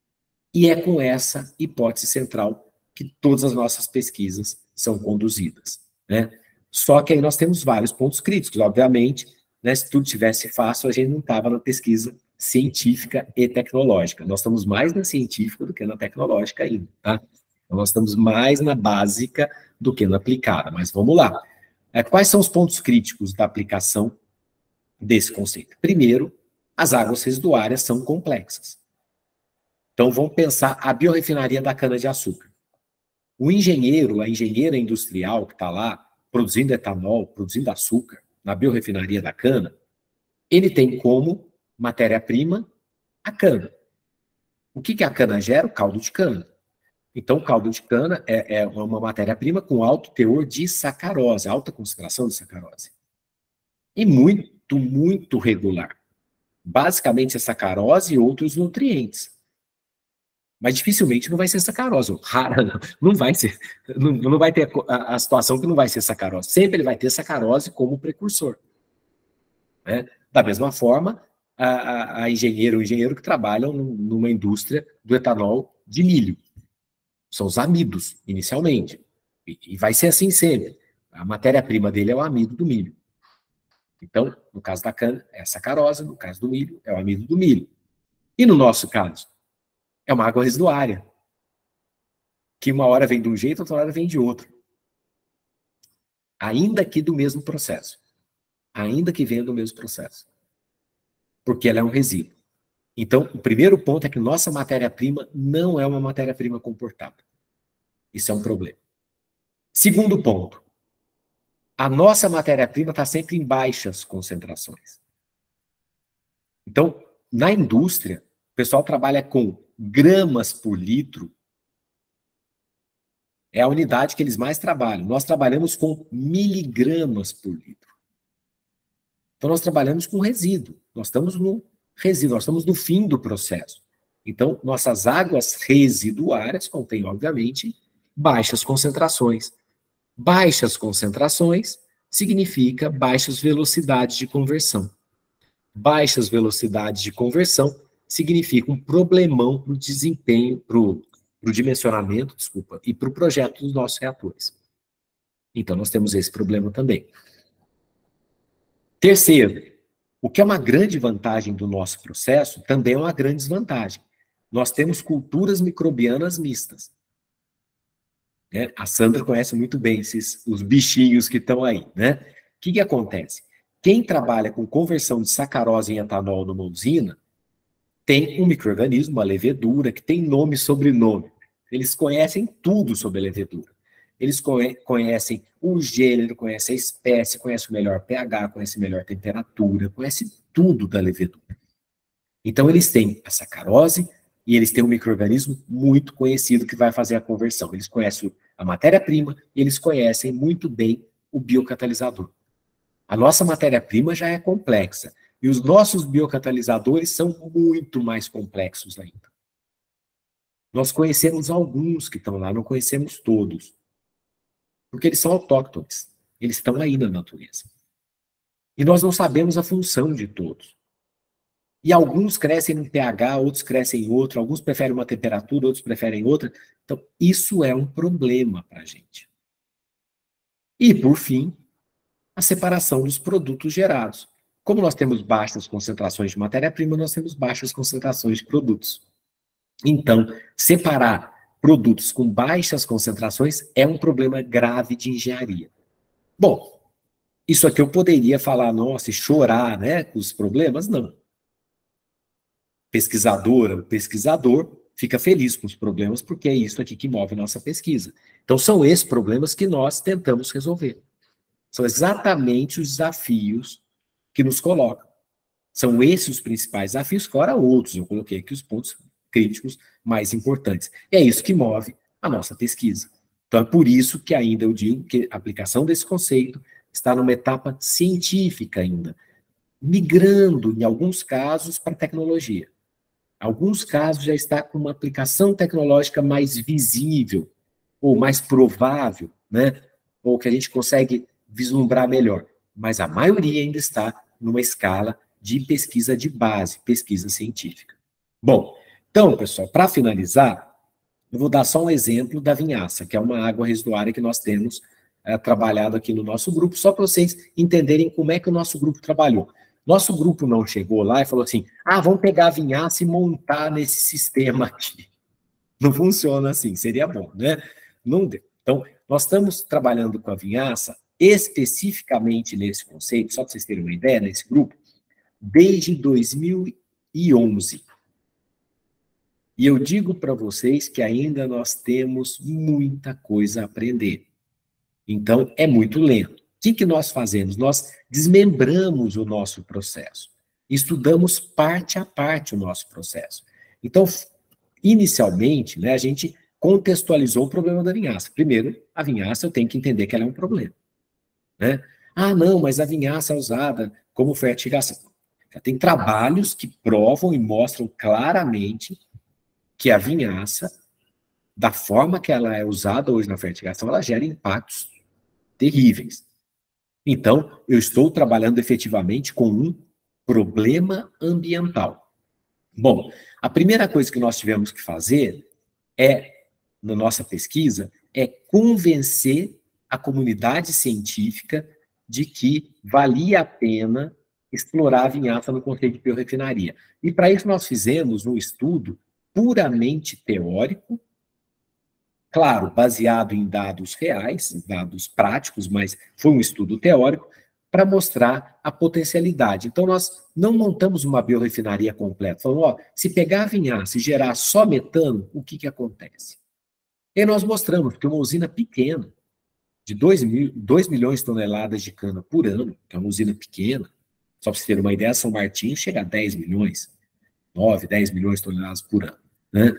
E é com essa hipótese central que todas as nossas pesquisas são conduzidas, né? Só que aí nós temos vários pontos críticos, obviamente, né? Se tudo tivesse fácil, a gente não estava na pesquisa científica e tecnológica. Nós estamos mais na científica do que na tecnológica ainda, tá? Então, nós estamos mais na básica do que na aplicada, mas vamos lá. Quais são os pontos críticos da aplicação desse conceito? Primeiro, as águas residuárias são complexas. Então, vamos pensar a biorrefinaria da cana-de-açúcar. O engenheiro, a engenheira industrial que está lá, produzindo etanol, produzindo açúcar, na biorrefinaria da cana, ele tem como matéria-prima a cana. O que a cana gera? O caldo de cana. Então, o caldo de cana é uma matéria-prima com alto teor de sacarose, alta concentração de sacarose. E muito, muito regular. Basicamente é sacarose e outros nutrientes. Mas dificilmente não vai ser sacarose. Rara, não vai ser. Não vai ter a situação que não vai ser sacarose. Sempre ele vai ter sacarose como precursor. Né? Da mesma forma, a engenheiro, o engenheiro que trabalham numa indústria do etanol de milho. São os amidos, inicialmente. E vai ser assim sempre. A matéria-prima dele é o amido do milho. Então, no caso da cana, é a sacarose, no caso do milho, é o amido do milho. E no nosso caso, é uma água residuária, que uma hora vem de um jeito, outra hora vem de outro. Ainda que do mesmo processo. Ainda que venha do mesmo processo. Porque ela é um resíduo. Então, o primeiro ponto é que nossa matéria-prima não é uma matéria-prima comportada. Isso é um problema. Segundo ponto, a nossa matéria-prima está sempre em baixas concentrações. Então, na indústria, o pessoal trabalha com gramas por litro. É a unidade que eles mais trabalham. Nós trabalhamos com miligramas por litro. Então, nós trabalhamos com resíduo. Nós estamos no resíduo, nós estamos no fim do processo. Então, nossas águas residuárias contêm, obviamente, baixas concentrações. Baixas concentrações significa baixas velocidades de conversão. Baixas velocidades de conversão significa um problemão para o desempenho, para o dimensionamento, e para o projeto dos nossos reatores. Então, nós temos esse problema também. Terceiro, o que é uma grande vantagem do nosso processo, também é uma grande desvantagem. Nós temos culturas microbianas mistas. Né? A Sandra conhece muito bem os bichinhos que estão aí. Né? O que acontece? Quem trabalha com conversão de sacarose em etanol numa usina tem um micro-organismo, uma levedura, que tem nome e sobrenome. Eles conhecem tudo sobre a levedura. Eles conhecem o gênero, conhecem a espécie, conhecem o melhor pH, conhecem a melhor temperatura, conhecem tudo da levedura. Então, eles têm a sacarose e eles têm um micro-organismo muito conhecido que vai fazer a conversão. Eles conhecem a matéria-prima e eles conhecem muito bem o biocatalisador. A nossa matéria-prima já é complexa e os nossos biocatalisadores são muito mais complexos ainda. Nós conhecemos alguns que estão lá, não conhecemos todos. Porque eles são autóctones. Eles estão aí na natureza. E nós não sabemos a função de todos. E alguns crescem em pH, outros crescem em outro, alguns preferem uma temperatura, outros preferem outra. Então, isso é um problema para a gente. E, por fim, a separação dos produtos gerados. Como nós temos baixas concentrações de matéria-prima, nós temos baixas concentrações de produtos. Então, separar produtos com baixas concentrações é um problema grave de engenharia. Bom, isso aqui eu poderia falar, nossa, e chorar, né, com os problemas? Não. Pesquisadora, o pesquisador fica feliz com os problemas porque é isso aqui que move nossa pesquisa. Então, são esses problemas que nós tentamos resolver. São exatamente os desafios que nos colocam. São esses os principais desafios, fora outros. Eu coloquei aqui os pontos críticos mais importantes. E é isso que move a nossa pesquisa. Então, é por isso que ainda eu digo que a aplicação desse conceito está numa etapa científica ainda, migrando, em alguns casos, para tecnologia. Em alguns casos já está com uma aplicação tecnológica mais visível, ou mais provável, né? Ou que a gente consegue vislumbrar melhor. Mas a maioria ainda está numa escala de pesquisa de base, pesquisa científica. Bom, então, pessoal, para finalizar, eu vou dar só um exemplo da vinhaça, que é uma água residuária que nós temos trabalhado aqui no nosso grupo, só para vocês entenderem como é que o nosso grupo trabalhou. Nosso grupo não chegou lá e falou assim, vamos pegar a vinhaça e montar nesse sistema aqui. Não funciona assim, seria bom, né? Não deu. Então, nós estamos trabalhando com a vinhaça especificamente nesse conceito, só para vocês terem uma ideia, nesse grupo, desde 2011. E eu digo para vocês que ainda nós temos muita coisa a aprender. Então, é muito lento. O que nós fazemos? Nós desmembramos o nosso processo. Estudamos parte a parte o nosso processo. Então, inicialmente, né, a gente contextualizou o problema da vinhaça. Primeiro, a vinhaça eu tenho que entender que ela é um problema. Né? Não, mas a vinhaça é usada como fertigação. Tem trabalhos que provam e mostram claramente que a vinhaça, da forma que ela é usada hoje na fertigação, ela gera impactos terríveis. Então, eu estou trabalhando efetivamente com um problema ambiental. Bom, a primeira coisa que nós tivemos que fazer na nossa pesquisa, é convencer a comunidade científica de que valia a pena explorar a vinhaça no conceito de biorefinaria. E para isso nós fizemos um estudo puramente teórico, claro, baseado em dados reais, dados práticos, mas foi um estudo teórico, para mostrar a potencialidade. Então, nós não montamos uma biorefinaria completa. Falamos, se pegar a vinhaça e gerar só metano, o que acontece? E nós mostramos que uma usina pequena, de 2 milhões de toneladas de cana por ano, que é uma usina pequena, só para você ter uma ideia, São Martinho chega a 10 milhões, 9, 10 milhões de toneladas por ano. Né?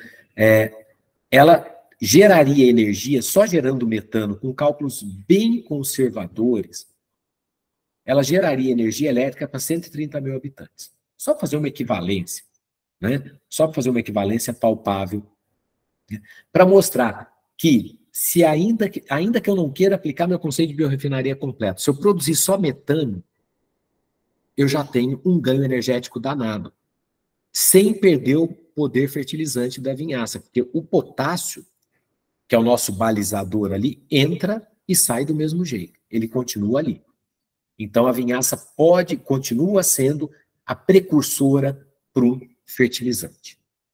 Ela geraria energia, só gerando metano, com cálculos bem conservadores, ela geraria energia elétrica para 130 mil habitantes. Só para fazer uma equivalência, né? Só para fazer uma equivalência palpável, né? Para mostrar que, ainda que eu não queira aplicar meu conceito de biorefinaria completo, se eu produzir só metano, eu já tenho um ganho energético danado, sem perder o poder fertilizante da vinhaça, porque o potássio, que é o nosso balizador ali, entra e sai do mesmo jeito, ele continua ali. Então, a vinhaça continua sendo a precursora para um fertilizante.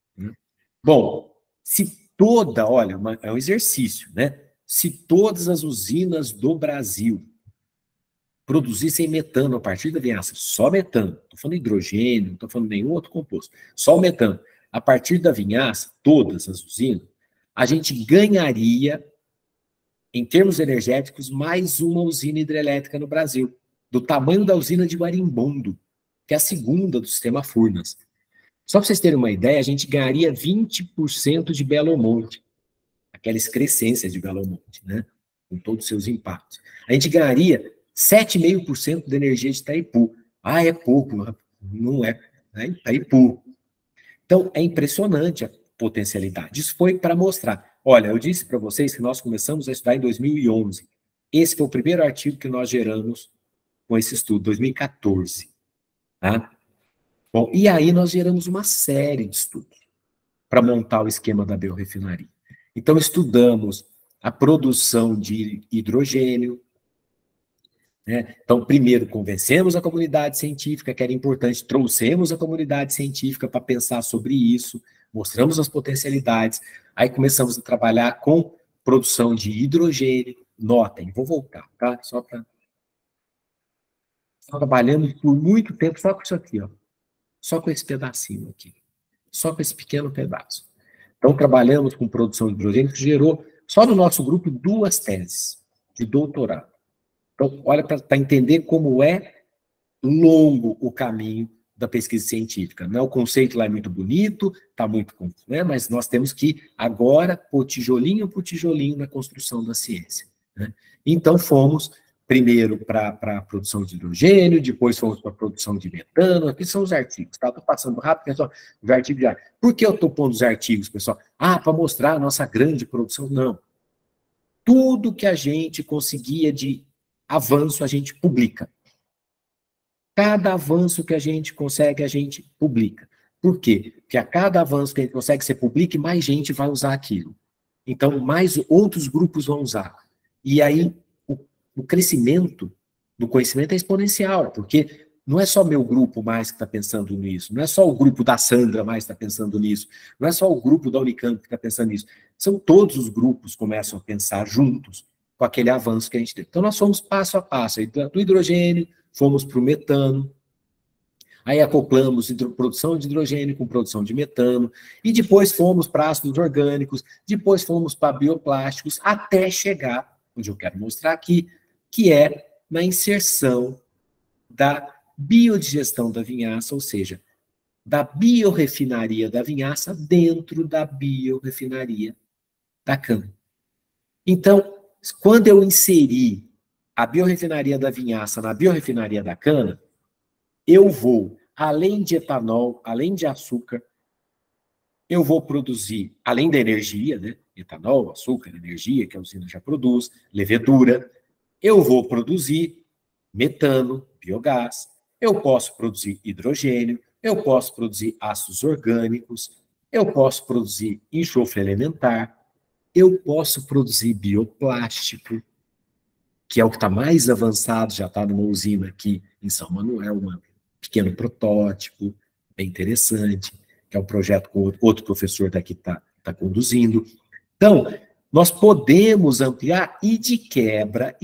Bom, olha, é um exercício, né? Se todas as usinas do Brasil produzissem metano a partir da vinhaça, só metano, não estou falando hidrogênio, não estou falando nenhum outro composto, só o metano, a partir da vinhaça, todas as usinas, a gente ganharia, em termos energéticos, mais uma usina hidrelétrica no Brasil, do tamanho da usina de Marimbondo, que é a segunda do sistema Furnas. Só para vocês terem uma ideia, a gente ganharia 20% de Belo Monte, aquela excrescência de Belo Monte, né? Com todos os seus impactos. A gente ganharia 7,5% da energia de Itaipu. É pouco, não é, né? Itaipu. Então, é impressionante a potencialidade. Isso foi para mostrar. Olha, eu disse para vocês que nós começamos a estudar em 2011. Esse foi o primeiro artigo que nós geramos com esse estudo, 2014. Tá? Bom, e aí nós geramos uma série de estudos para montar o esquema da biorefinaria. Então, estudamos a produção de hidrogênio, né? Então, primeiro, convencemos a comunidade científica, que era importante, trouxemos a comunidade científica para pensar sobre isso, mostramos as potencialidades, aí começamos a trabalhar com produção de hidrogênio. Notem, vou voltar, tá? Só para... Trabalhamos por muito tempo só com isso aqui, ó. Só com esse pedacinho aqui. Só com esse pequeno pedaço. Então, trabalhamos com produção de hidrogênio, que gerou, só no nosso grupo, 2 teses de doutorado. Então, olha, para entender como é longo o caminho da pesquisa científica. Não é, o conceito lá é muito bonito, está muito, né, mas nós temos que, agora, pôr tijolinho por tijolinho na construção da ciência, né? Então, fomos primeiro para a produção de hidrogênio, depois fomos para a produção de metano. Aqui são os artigos, tá? Estou passando rápido, pessoal, os artigos já. Por que eu estou pondo os artigos, pessoal? Ah, para mostrar a nossa grande produção? Não. Tudo que a gente conseguia de avanço, a gente publica. Cada avanço que a gente consegue, a gente publica. Por quê? Porque a cada avanço que a gente consegue, você publica, mais gente vai usar aquilo. Então, mais outros grupos vão usar. E aí, o crescimento do conhecimento é exponencial, porque não é só meu grupo mais que está pensando nisso, não é só o grupo da Sandra mais que está pensando nisso, não é só o grupo da Unicamp que está pensando nisso, são todos os grupos que começam a pensar juntos com aquele avanço que a gente teve. Então, nós fomos passo a passo, aí, do hidrogênio, fomos para o metano, aí acoplamos produção de hidrogênio com produção de metano, e depois fomos para ácidos orgânicos, depois fomos para bioplásticos, até chegar, onde eu quero mostrar aqui, que é na inserção da biodigestão da vinhaça, ou seja, da biorefinaria da vinhaça dentro da biorefinaria da cana. Então, quando eu inseri a biorefinaria da vinhaça na biorefinaria da cana, eu vou, além de etanol, além de açúcar, eu vou produzir, além da energia, né, etanol, açúcar, energia, que a usina já produz, levedura, eu vou produzir metano, biogás, eu posso produzir hidrogênio, eu posso produzir ácidos orgânicos, eu posso produzir enxofre elementar, eu posso produzir bioplástico, que é o que está mais avançado, já está numa usina aqui em São Manuel, um pequeno protótipo, bem interessante, que é um projeto com outro professor daqui está conduzindo. Então, nós podemos ampliar e de quebra,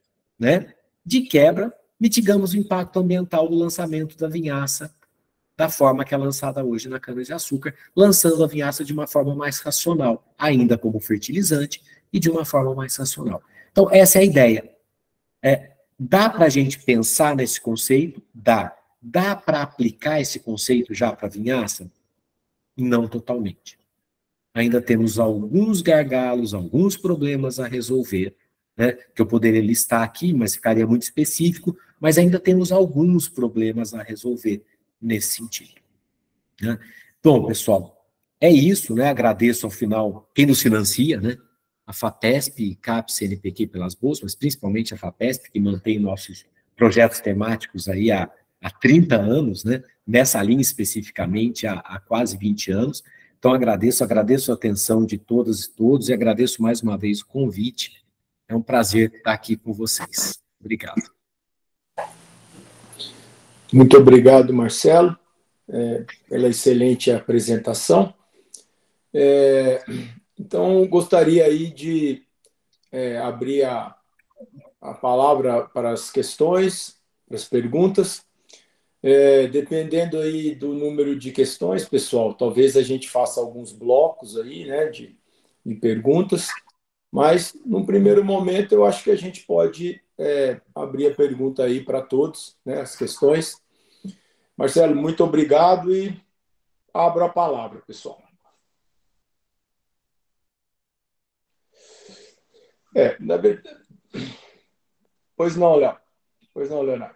mitigamos o impacto ambiental do lançamento da vinhaça da forma que é lançada hoje na cana-de-açúcar, lançando a vinhaça de uma forma mais racional, ainda como fertilizante, e de uma forma mais racional. Então, essa é a ideia. Dá para a gente pensar nesse conceito? Dá. Dá para aplicar esse conceito já para a vinhaça? Não totalmente. Ainda temos alguns gargalos, alguns problemas a resolver, né, que eu poderia listar aqui, mas ficaria muito específico, mas ainda temos alguns problemas a resolver nesse sentido, né? Bom, pessoal, é isso, né? Agradeço ao final quem nos financia, né? A FAPESP, CAPES, CNPq pelas bolsas, mas principalmente a FAPESP, que mantém nossos projetos temáticos aí há 30 anos, né? Nessa linha especificamente há quase 20 anos. Então, agradeço a atenção de todas e todos e agradeço mais uma vez o convite. É um prazer estar aqui com vocês. Obrigado. Muito obrigado, Marcelo, pela excelente apresentação. Então, gostaria aí de abrir a palavra para as questões, para as perguntas. Dependendo aí do número de questões, pessoal, talvez a gente faça alguns blocos aí, né, de perguntas, mas, num primeiro momento, eu acho que a gente pode abrir a pergunta aí para todos, né, as questões. Marcelo, muito obrigado e abro a palavra, pessoal. Na verdade... Pois não, Léo. Pois não, Leonardo.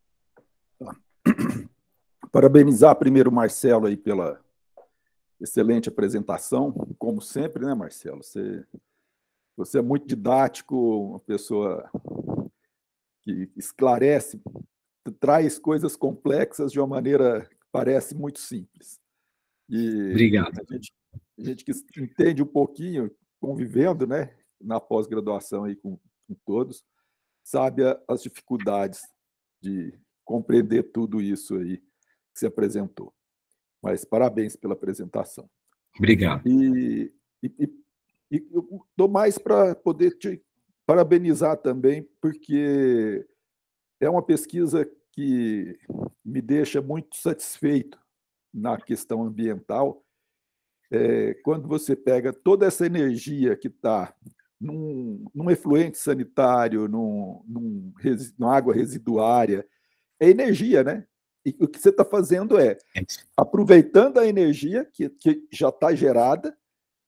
Parabenizar primeiro o Marcelo aí pela excelente apresentação, como sempre, né, Marcelo? Você é muito didático, uma pessoa que esclarece, traz coisas complexas de uma maneira que parece muito simples. E obrigado. A gente que entende um pouquinho, convivendo, né, na pós-graduação aí com todos, sabe as dificuldades de compreender tudo isso aí que se apresentou. Mas parabéns pela apresentação. Obrigado. E eu dou mais para poder te parabenizar também, porque é uma pesquisa que me deixa muito satisfeito na questão ambiental, quando você pega toda essa energia que está num efluente sanitário, numa água residuária, é energia, né? E o que você está fazendo é aproveitando a energia que já está gerada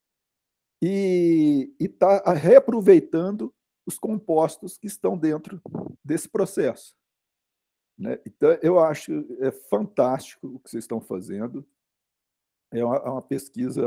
e está reaproveitando os compostos que estão dentro desse processo, né? Então, eu acho fantástico o que vocês estão fazendo. É uma pesquisa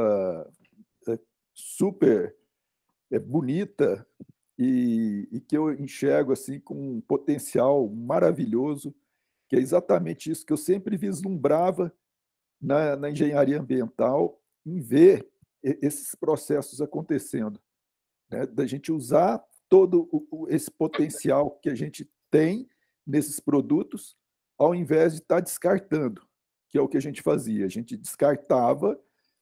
super bonita e que eu enxergo assim, com um potencial maravilhoso, que é exatamente isso que eu sempre vislumbrava na engenharia ambiental, em ver esses processos acontecendo, né? Da gente usar todo esse potencial que a gente tem nesses produtos, ao invés de estar descartando, que é o que a gente fazia. A gente descartava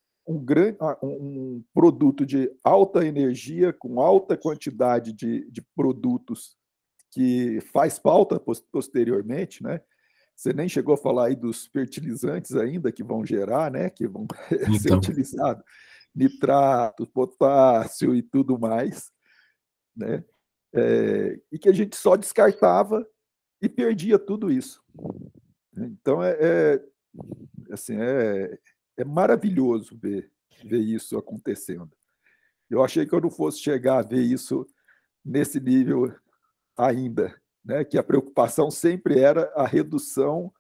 um produto de alta energia, com alta quantidade de produtos que faz falta posteriormente, né? Você nem chegou a falar aí dos fertilizantes ainda que vão gerar, né? Que vão ser utilizados, nitrato, potássio e tudo mais, né? E que a gente só descartava e perdia tudo isso. Então, assim, é maravilhoso ver isso acontecendo. Eu achei que eu não fosse chegar a ver isso nesse nível ainda, né? Que a preocupação sempre era a redução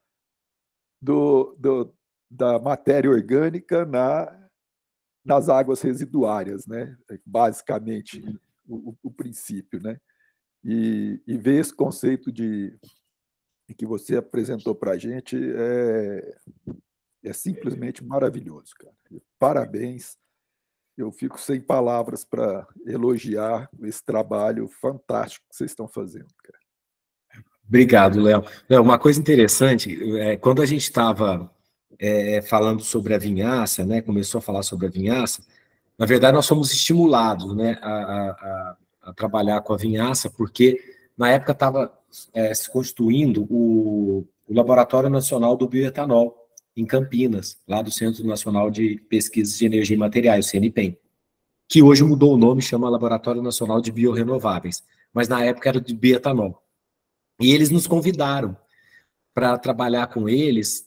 da matéria orgânica nas águas residuárias, né? Basicamente, o princípio, né? E ver esse conceito que você apresentou para a gente é simplesmente maravilhoso, cara. Parabéns. Eu fico sem palavras para elogiar esse trabalho fantástico que vocês estão fazendo, cara. Obrigado, Léo. Uma coisa interessante, quando a gente estava falando sobre a vinhaça, né, começou a falar sobre a vinhaça, na verdade nós fomos estimulados, né, a trabalhar com a vinhaça, porque na época estava se constituindo o Laboratório Nacional do Bioetanol, em Campinas, lá do Centro Nacional de Pesquisas de Energia e Materiais, o CNPEM, que hoje mudou o nome, chama Laboratório Nacional de Biorrenováveis, mas na época era de bioetanol. E eles nos convidaram para trabalhar com eles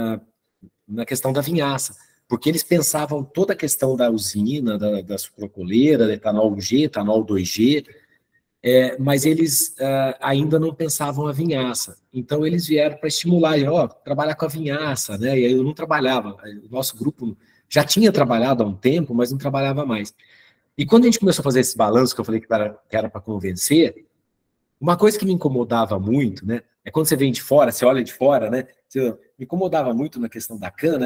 na questão da vinhaça, porque eles pensavam toda a questão da usina, da sucrocoleira, da etanol 1G, etanol 2G, mas eles ainda não pensavam a vinhaça. Então, eles vieram para estimular, trabalhar com a vinhaça, né? E aí eu não trabalhava, o nosso grupo já tinha trabalhado há um tempo, mas não trabalhava mais. E quando a gente começou a fazer esse balanço, que eu falei que era para convencer, uma coisa que me incomodava muito, né? É quando você vem de fora, você olha de fora, né? Me incomodava muito na questão da cana,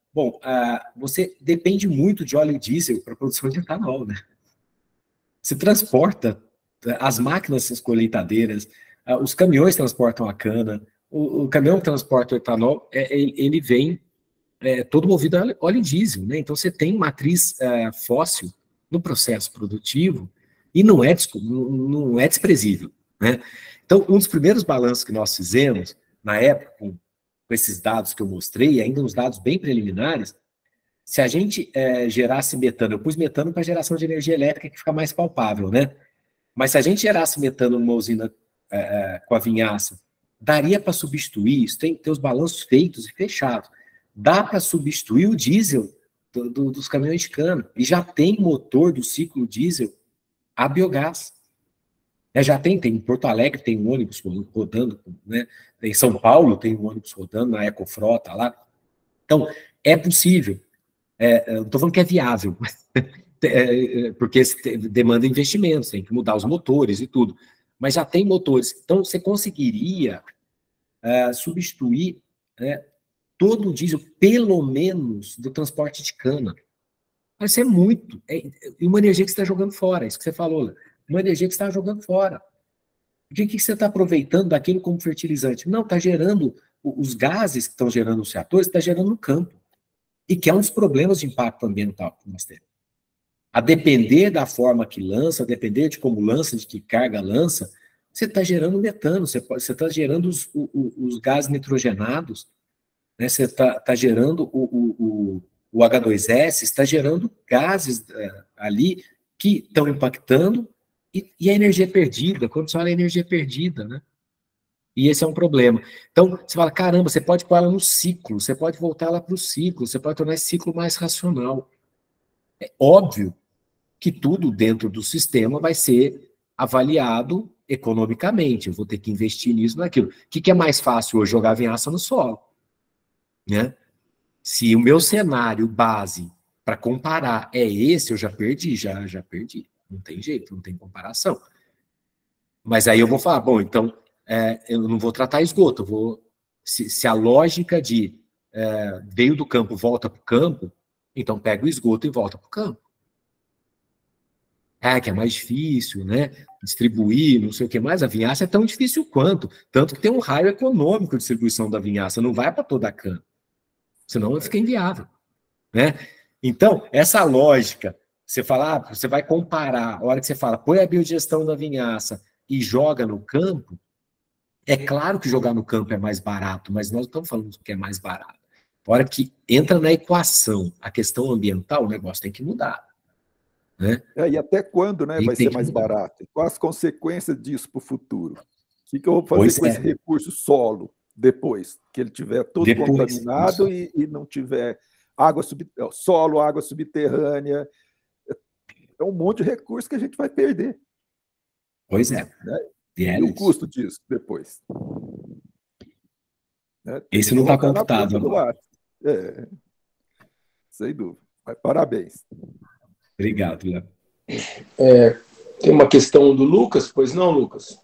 você depende muito de óleo diesel para a produção de etanol, né? Você transporta as máquinas, as colheitadeiras, os caminhões transportam a cana, o caminhão que transporta o etanol, ele vem todo movido a óleo diesel, né? Então você tem matriz fóssil no processo produtivo e não é desprezível, né? Então, um dos primeiros balanços que nós fizemos, na época, com esses dados que eu mostrei, ainda uns dados bem preliminares, se a gente gerasse metano, eu pus metano para geração de energia elétrica que fica mais palpável, né? Mas se a gente gerasse metano numa usina com a vinhaça, daria para substituir, isso tem os balanços feitos e fechados, dá para substituir o diesel dos caminhões de cana, e já tem motor do ciclo diesel a biogás. Já tem em Porto Alegre tem um ônibus rodando, né? Em São Paulo tem um ônibus rodando, na Ecofrota lá. Então, é possível. Não estou falando que é viável, porque demanda investimentos, tem que mudar os motores e tudo. Mas já tem motores. Então, você conseguiria substituir todo o diesel, pelo menos, do transporte de cana. Vai ser muito. E uma energia que você está jogando fora, isso que você falou, uma energia que você está jogando fora. O que você está aproveitando daquilo como fertilizante? Não, está gerando, os gases que estão gerando os reatores, está gerando no campo. E que é um dos problemas de impacto ambiental que nós temos. A depender da forma que lança, a depender de como lança, de que carga lança, você está gerando metano, você está gerando os gases nitrogenados, né? Você está gerando o H2S, está gerando gases ali que estão impactando e a energia é perdida. Quando você fala energia é perdida, né? E esse é um problema. Então, você fala, caramba, você pode pôr ela no ciclo, você pode voltar lá para o ciclo, você pode tornar esse ciclo mais racional. É óbvio que tudo dentro do sistema vai ser avaliado economicamente, eu vou ter que investir nisso, naquilo. O que é mais fácil hoje? Jogar vinhaça no solo, né? Se o meu cenário base para comparar é esse, eu já perdi, já perdi. Não tem jeito, não tem comparação. Mas aí eu vou falar, bom, então, eu não vou tratar esgoto, eu vou... Se a lógica de veio do campo, volta para o campo, então pega o esgoto e volta para o campo. Que é mais difícil, né? Distribuir, não sei o que mais. A vinhaça é tão difícil quanto. Tanto que tem um raio econômico de distribuição da vinhaça. Não vai para toda a cana. Senão fica inviável, né? Então, essa lógica, você fala, você vai comparar, a hora que você fala, põe a biodigestão da vinhaça e joga no campo, é claro que jogar no campo é mais barato, mas nós não estamos falando que é mais barato. A hora que entra na equação a questão ambiental, o negócio tem que mudar. Né? E até quando, né, vai ser mais barato? Quais as consequências disso para o futuro? O que eu vou fazer com esse recurso solo depois que ele tiver todo contaminado e não tiver solo, água subterrânea? É um monte de recurso que a gente vai perder. Pois é. Né? E o custo disso depois? Esse não está computado. Sem dúvida. Mas, parabéns. Obrigado, Léo. Tem uma questão do Lucas, pois não, Lucas?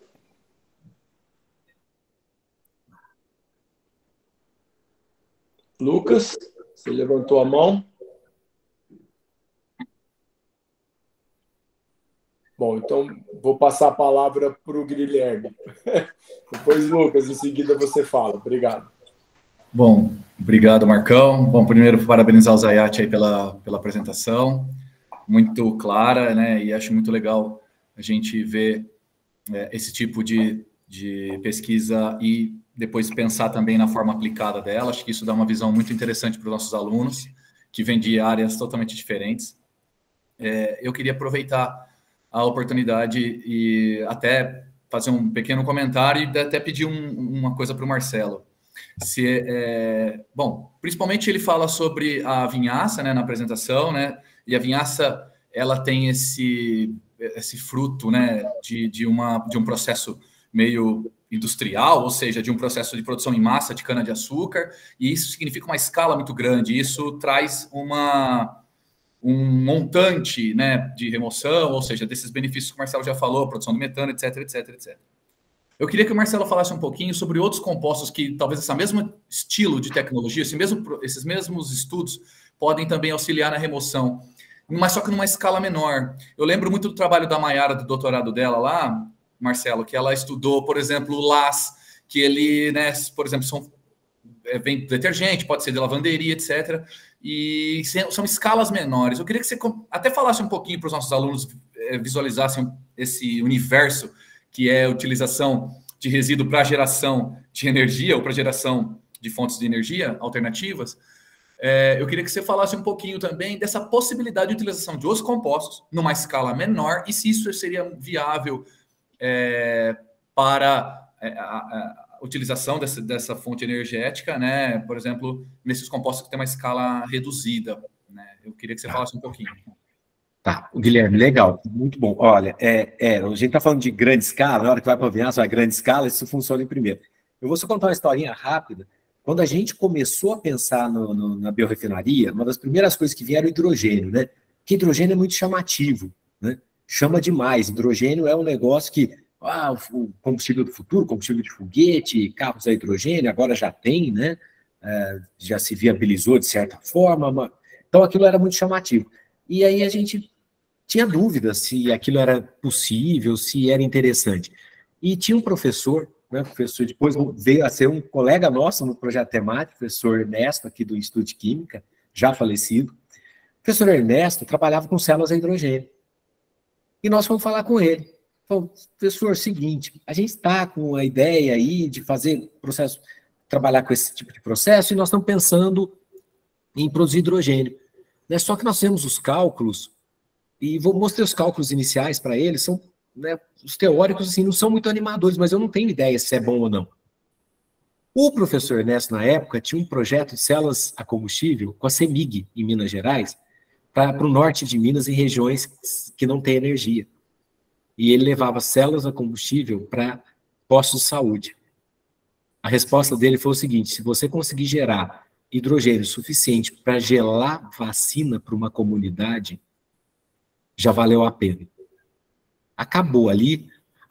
Lucas, você levantou a mão? Bom, então vou passar a palavra para o Guilherme. Depois, Lucas, em seguida você fala. Obrigado. Bom, obrigado, Marcão. Bom, primeiro, parabenizar o Zayat aí pela apresentação. Muito clara, né? E acho muito legal a gente ver esse tipo de pesquisa e depois pensar também na forma aplicada dela. Acho que isso dá uma visão muito interessante para os nossos alunos, que vêm de áreas totalmente diferentes. Eu queria aproveitar a oportunidade e até fazer um pequeno comentário e até pedir uma coisa para o Marcelo. Bom, principalmente ele fala sobre a vinhaça, né, na apresentação, né? E a vinhaça, ela tem esse fruto, né, de um processo meio industrial, ou seja, de um processo de produção em massa de cana-de-açúcar, e isso significa uma escala muito grande, isso traz um montante, né, de remoção, ou seja, desses benefícios que o Marcelo já falou, produção de metano, etc, etc, etc. Eu queria que o Marcelo falasse um pouquinho sobre outros compostos que talvez esse mesmo estilo de tecnologia, esses mesmos estudos podem também auxiliar na remoção, mas só que numa escala menor. Eu lembro muito do trabalho da Maiara, do doutorado dela lá, Marcelo, que ela estudou, por exemplo, o LAS, que ele, né, por exemplo, vem do detergente, pode ser de lavanderia, etc., e são escalas menores. Eu queria que você até falasse um pouquinho para os nossos alunos visualizassem esse universo que é a utilização de resíduo para geração de energia ou para geração de fontes de energia alternativas. Eu queria que você falasse um pouquinho também dessa possibilidade de utilização de outros compostos numa escala menor e se isso seria viável para a utilização dessa fonte energética, né? Por exemplo, nesses compostos que tem uma escala reduzida. Né? Eu queria que você falasse um pouquinho. Tá, Guilherme, legal, muito bom. Olha, a gente está falando de grande escala, na hora que vai para a vinhaça, vai grande escala, isso funciona em primeiro. Eu vou só contar uma historinha rápida. Quando a gente começou a pensar na biorefinaria, uma das primeiras coisas que vinha era o hidrogênio, né? Porque hidrogênio é muito chamativo, né? Chama demais. Hidrogênio é um negócio que, o combustível do futuro, combustível de foguete, carros a hidrogênio, agora já tem, né? Já se viabilizou de certa forma, então aquilo era muito chamativo. E aí a gente tinha dúvidas se aquilo era possível, se era interessante. E tinha um professor, né, professor depois veio a ser um colega nosso no projeto temático, professor Ernesto, aqui do Instituto de Química, já falecido. O professor Ernesto trabalhava com células a hidrogênio. E nós fomos falar com ele. Falamos, professor, seguinte, a gente está com a ideia aí de fazer processo, trabalhar com esse tipo de processo, e nós estamos pensando em produzir hidrogênio. Né? Só que nós temos os cálculos, e vou mostrar os cálculos iniciais para eles, são, né, os teóricos assim, não são muito animadores, mas eu não tenho ideia se é bom ou não. O professor Ernesto, na época, tinha um projeto de células a combustível com a CEMIG, em Minas Gerais, para o norte de Minas, em regiões que não têm energia. E ele levava células a combustível para postos de saúde. A resposta dele foi o seguinte: se você conseguir gerar hidrogênio suficiente para gelar vacina para uma comunidade, já valeu a pena. Acabou ali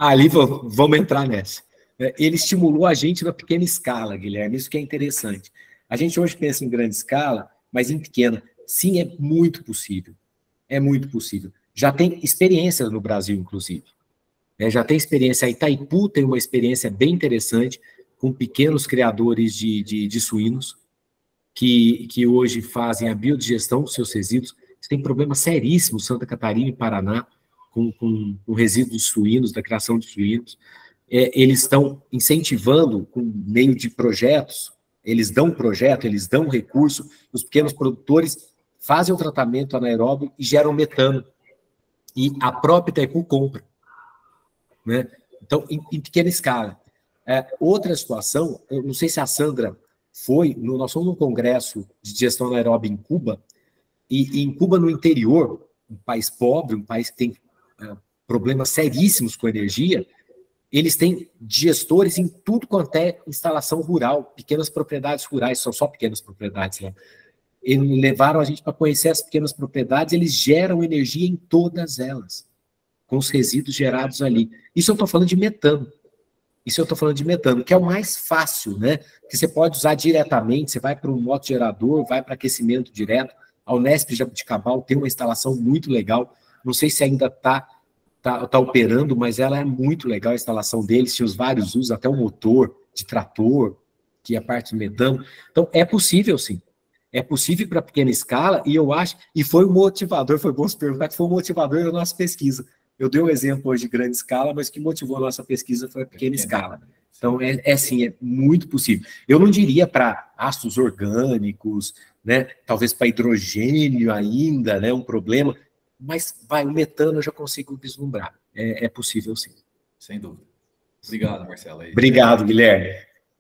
vamos entrar nessa. Ele estimulou a gente na pequena escala, Guilherme, isso que é interessante. A gente hoje pensa em grande escala, mas em pequena. Sim, é muito possível. É muito possível. Já tem experiência no Brasil, inclusive. Já tem experiência. A Itaipu tem uma experiência bem interessante com pequenos criadores de suínos que hoje fazem a biodigestão dos seus resíduos. Tem problemas seríssimos, Santa Catarina e Paraná, com resíduos suínos, da criação de suínos. Eles estão incentivando, com meio de projetos, eles dão projeto, eles dão recurso, os pequenos produtores fazem o tratamento anaeróbio e geram metano. E a própria Itaipu compra. Né? Então, em pequena escala. Outra situação, eu não sei se a Sandra foi, nós fomos num congresso de gestão anaeróbia em Cuba, e em Cuba, no interior, um país pobre, um país que tem problemas seríssimos com energia, eles têm gestores em tudo quanto é instalação rural, pequenas propriedades rurais, são só pequenas propriedades, né? Eles levaram a gente para conhecer as pequenas propriedades, eles geram energia em todas elas, com os resíduos gerados ali. Isso eu estou falando de metano. Que é o mais fácil, né? Que você pode usar diretamente, você vai para um motogerador, vai para aquecimento direto. A Unesp de Jabuticabal tem uma instalação muito legal, não sei se ainda está operando, mas ela é muito legal, a instalação deles, tinha os vários usos, até o motor de trator, que é parte do metano. Então, é possível, sim. É possível para pequena escala, e eu acho, e foi um motivador, foi bom se perguntar, que foi um motivador da nossa pesquisa. Eu dei um exemplo hoje de grande escala, mas o que motivou a nossa pesquisa foi a pequena escala. Então, sim, é muito possível. Eu não diria para ácidos orgânicos, né, talvez para hidrogênio ainda, né, um problema, mas o metano eu já consigo vislumbrar. É possível, sim. Sem dúvida. Obrigado, Marcelo. Obrigado, Guilherme.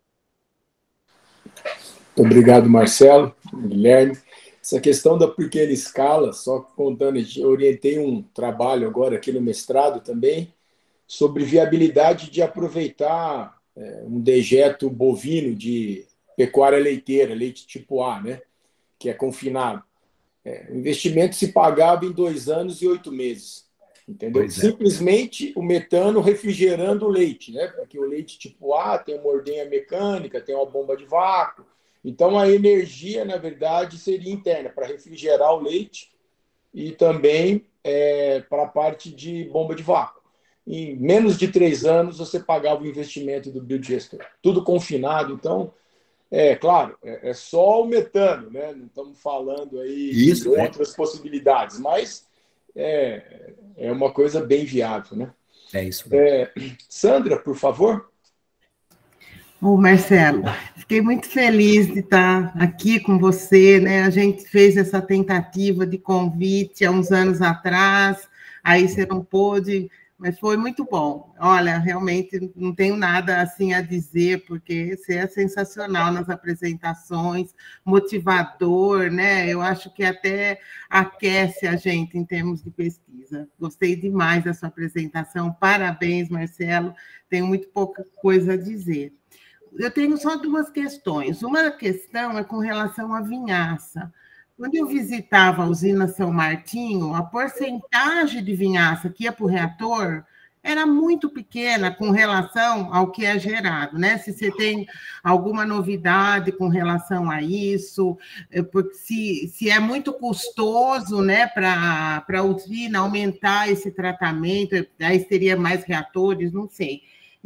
Obrigado, Marcelo, Guilherme. Essa questão da pequena escala, só contando, eu orientei um trabalho agora aqui no mestrado também, sobre viabilidade de aproveitar um dejeto bovino de pecuária leiteira, leite tipo A, né, que é confinado. O investimento se pagava em 2 anos e 8 meses. Entendeu? Simplesmente o metano refrigerando o leite, né? Porque o leite tipo A tem uma ordenha mecânica, tem uma bomba de vácuo. Então a energia, na verdade, seria interna para refrigerar o leite e também para a parte de bomba de vácuo. Em menos de 3 anos você pagava o investimento do biodigestor. Tudo confinado, então. Claro, é só o metano, né? Não estamos falando aí de outras possibilidades, mas é uma coisa bem viável, né? É isso. Sandra, por favor. Marcelo, fiquei muito feliz de estar aqui com você, né? A gente fez essa tentativa de convite há uns anos atrás, aí você não pôde, mas foi muito bom. Olha, realmente não tenho nada assim a dizer, porque você é sensacional nas apresentações, motivador, né? Eu acho que até aquece a gente em termos de pesquisa. Gostei demais da sua apresentação. Parabéns, Marcelo. Tenho muito pouca coisa a dizer. Eu tenho só 2 questões. Uma questão é com relação à vinhaça. Quando eu visitava a usina São Martinho, a porcentagem de vinhaça que ia para o reator era muito pequena com relação ao que é gerado, né? Se você tem alguma novidade com relação a isso, porque se é muito custoso, né, para a usina aumentar esse tratamento, aí teria mais reatores, não sei.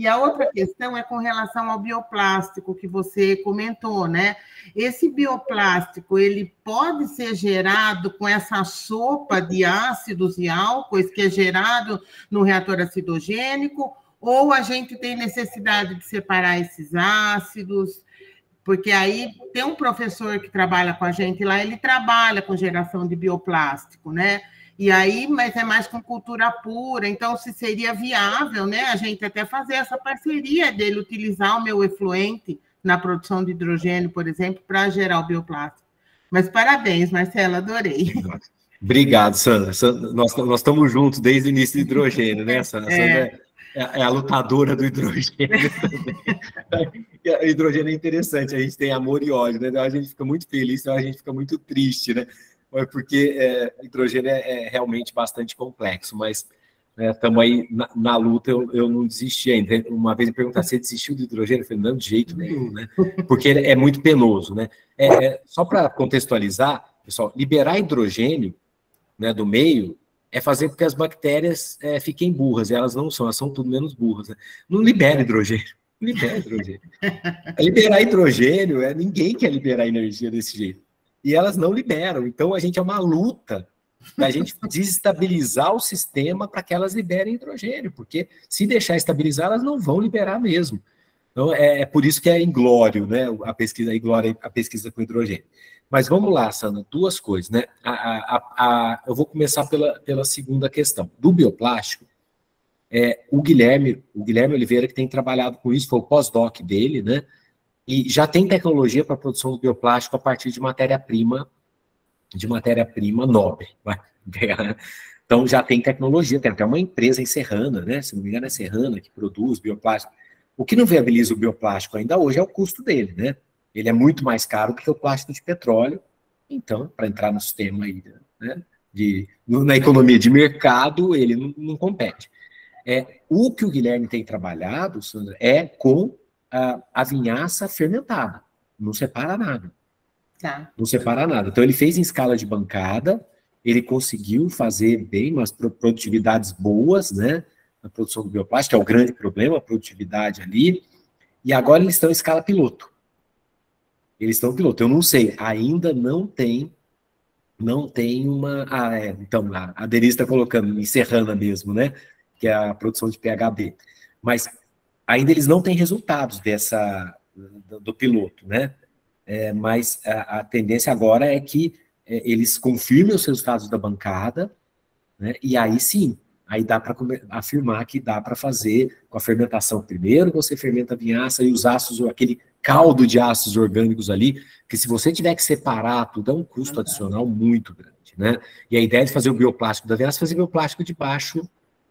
E a outra questão é com relação ao bioplástico que você comentou, né? Esse bioplástico, ele pode ser gerado com essa sopa de ácidos e álcoois que é gerado no reator acidogênico, ou a gente tem necessidade de separar esses ácidos? Porque aí tem um professor que trabalha com a gente lá, ele trabalha com geração de bioplástico, né? E aí, mas é mais com cultura pura, então se seria viável, né? A gente até fazer essa parceria dele, utilizar o meu efluente na produção de hidrogênio, por exemplo, para gerar o bioplástico. Mas parabéns, Marcela, adorei. Obrigado, Sandra. Nós estamos juntos desde o início do hidrogênio, né, Sandra? Sandra é a lutadora do hidrogênio. O hidrogênio é interessante, a gente tem amor e ódio, né? A gente fica muito feliz, a gente fica muito triste, né? Porque hidrogênio é realmente bastante complexo, mas estamos aí na luta, eu não desisti ainda. Uma vez me perguntaram, você desistiu do hidrogênio? Eu falei, não, de jeito nenhum, né? Porque ele é muito penoso, né? Só para contextualizar, pessoal, liberar hidrogênio, né, do meio é fazer com que as bactérias fiquem burras, e elas não são, elas são tudo menos burras. Né? Não libera hidrogênio, não libera hidrogênio. Liberar hidrogênio, ninguém quer liberar energia desse jeito. E elas não liberam, então a gente é uma luta da gente desestabilizar o sistema para que elas liberem hidrogênio, porque se deixar estabilizar, elas não vão liberar mesmo. Então é por isso que é inglório, né, a pesquisa com hidrogênio. Mas vamos lá, Sandra, duas coisas, né? Eu vou começar pela segunda questão. Do bioplástico, o Guilherme Oliveira, que tem trabalhado com isso, foi o pós-doc dele, né? E já tem tecnologia para a produção do bioplástico a partir de matéria-prima nobre. Então já tem tecnologia, tem até uma empresa em Serrana, né? Se não me engano, é Serrana que produz bioplástico. O que não viabiliza o bioplástico ainda hoje é o custo dele, né? Ele é muito mais caro do que o plástico de petróleo. Então, para entrar no sistema aí, né, na economia de mercado, ele não compete. O que o Guilherme tem trabalhado, Sandra, é com a vinhaça fermentada. Não separa nada. Tá. Não separa nada. Então, ele fez em escala de bancada, ele conseguiu fazer bem umas produtividades boas, né, na produção do bioplástico, é o grande problema, a produtividade ali. E agora eles estão em escala piloto. Eles estão piloto. Eu não sei, ainda não tem uma... então, a Denise está colocando em Serrana mesmo, né? Que é a produção de PHB. Mas ainda eles não têm resultados do piloto, né? Mas a tendência agora é que eles confirmem os resultados da bancada, né? E aí sim, aí dá para afirmar que dá para fazer com a fermentação. Primeiro você fermenta a vinhaça e os ácidos, aquele caldo de ácidos orgânicos ali, que se você tiver que separar tudo, é um custo adicional muito grande, né? E a ideia de fazer o bioplástico da vinhaça é fazer bioplástico de baixo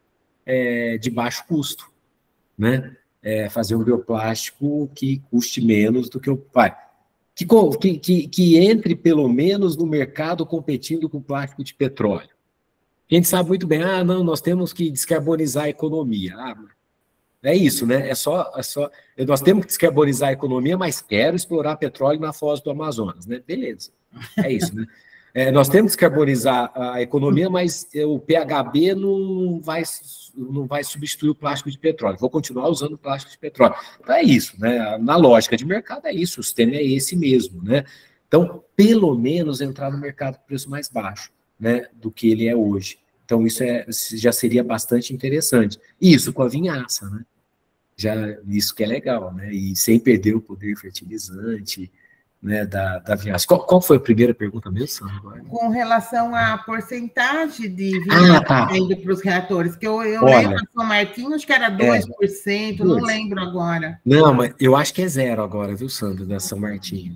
custo, né? Fazer um bioplástico que custe menos do que o pai. Que entre, pelo menos, no mercado competindo com o plástico de petróleo. A gente sabe muito bem, não, nós temos que descarbonizar a economia. É isso, né? Nós temos que descarbonizar a economia, mas quero explorar petróleo na foz do Amazonas, né? Beleza, é isso, né? Nós temos que descarbonizar a economia, mas o PHB não vai substituir o plástico de petróleo. Vou continuar usando o plástico de petróleo. Então é isso, né? Na lógica de mercado é isso, o sistema é esse mesmo, né? Então, pelo menos entrar no mercado com preço mais baixo, né, do que ele é hoje. Então, isso já seria bastante interessante. Isso com a vinhaça, né? Isso que é legal, né? E sem perder o poder fertilizante, né, da vinhaça. Qual foi a primeira pergunta mesmo, Sandra? Com relação à porcentagem de vinhaça indo para os reatores, que eu lembro de São Martinho, acho que era 2%, não lembro agora. Não, mas eu acho que é 0 agora, viu, Sandra, da São Martinho.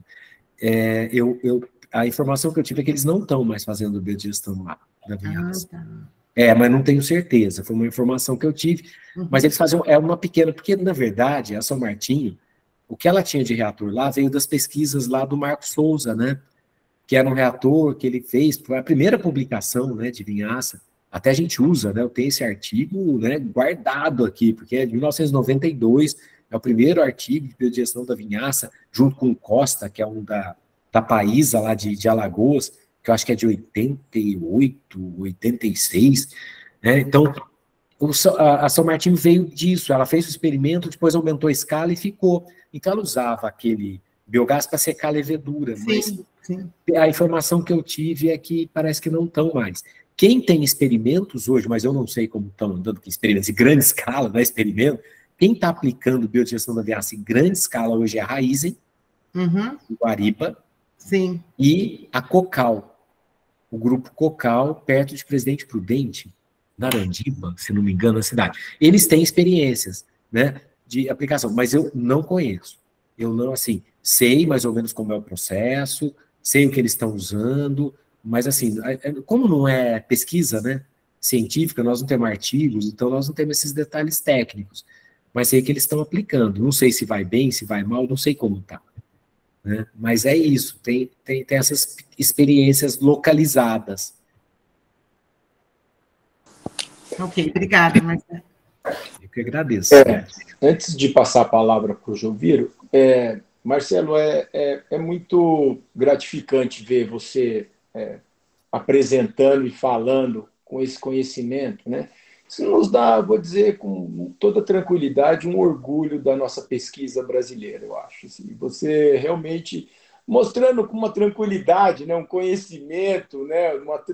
A informação que eu tive é que eles não estão mais fazendo biodigestão lá, da vinhaça. Tá. Mas não tenho certeza, foi uma informação que eu tive, mas eles faziam, uma pequena, porque na verdade a São Martinho, o que ela tinha de reator lá veio das pesquisas lá do Marco Souza, né, que era um reator que ele fez, foi a primeira publicação, né, de vinhaça, até a gente usa, né, eu tenho esse artigo, né, guardado aqui, porque é de 1992, é o primeiro artigo de biodigestão da vinhaça, junto com o Costa, que é um da Paísa lá de Alagoas, que eu acho que é de 88, 86, né? Então, a São Martinho veio disso, ela fez o experimento, depois aumentou a escala e ficou. Então ela usava aquele biogás para secar a levedura, mas a informação que eu tive é que parece que não estão mais. Quem tem experimentos hoje, mas eu não sei como estão andando com experimentos em grande escala, não é experimento, quem está aplicando biodigestão da vinhaça em grande escala hoje é a Raízen, o Guariba, e a Cocal, o grupo Cocal, perto de Presidente Prudente, Narandiba, se não me engano, a cidade. Eles têm experiências, né, de aplicação, mas eu não conheço. Eu não, assim, sei mais ou menos como é o processo, sei o que eles estão usando, mas, assim, como não é pesquisa, né, científica, nós não temos artigos, então nós não temos esses detalhes técnicos, mas sei que eles estão aplicando. Não sei se vai bem, se vai mal, não sei como está. Né? Mas é isso, tem essas experiências localizadas. Ok, obrigada, Marcelo. Eu que agradeço. Antes de passar a palavra para o Joviro, Marcelo, é muito gratificante ver você apresentando e falando com esse conhecimento, né? Isso nos dá, vou dizer, com toda tranquilidade, um orgulho da nossa pesquisa brasileira, eu acho. Assim, você realmente mostrando com uma tranquilidade, né, um conhecimento, né,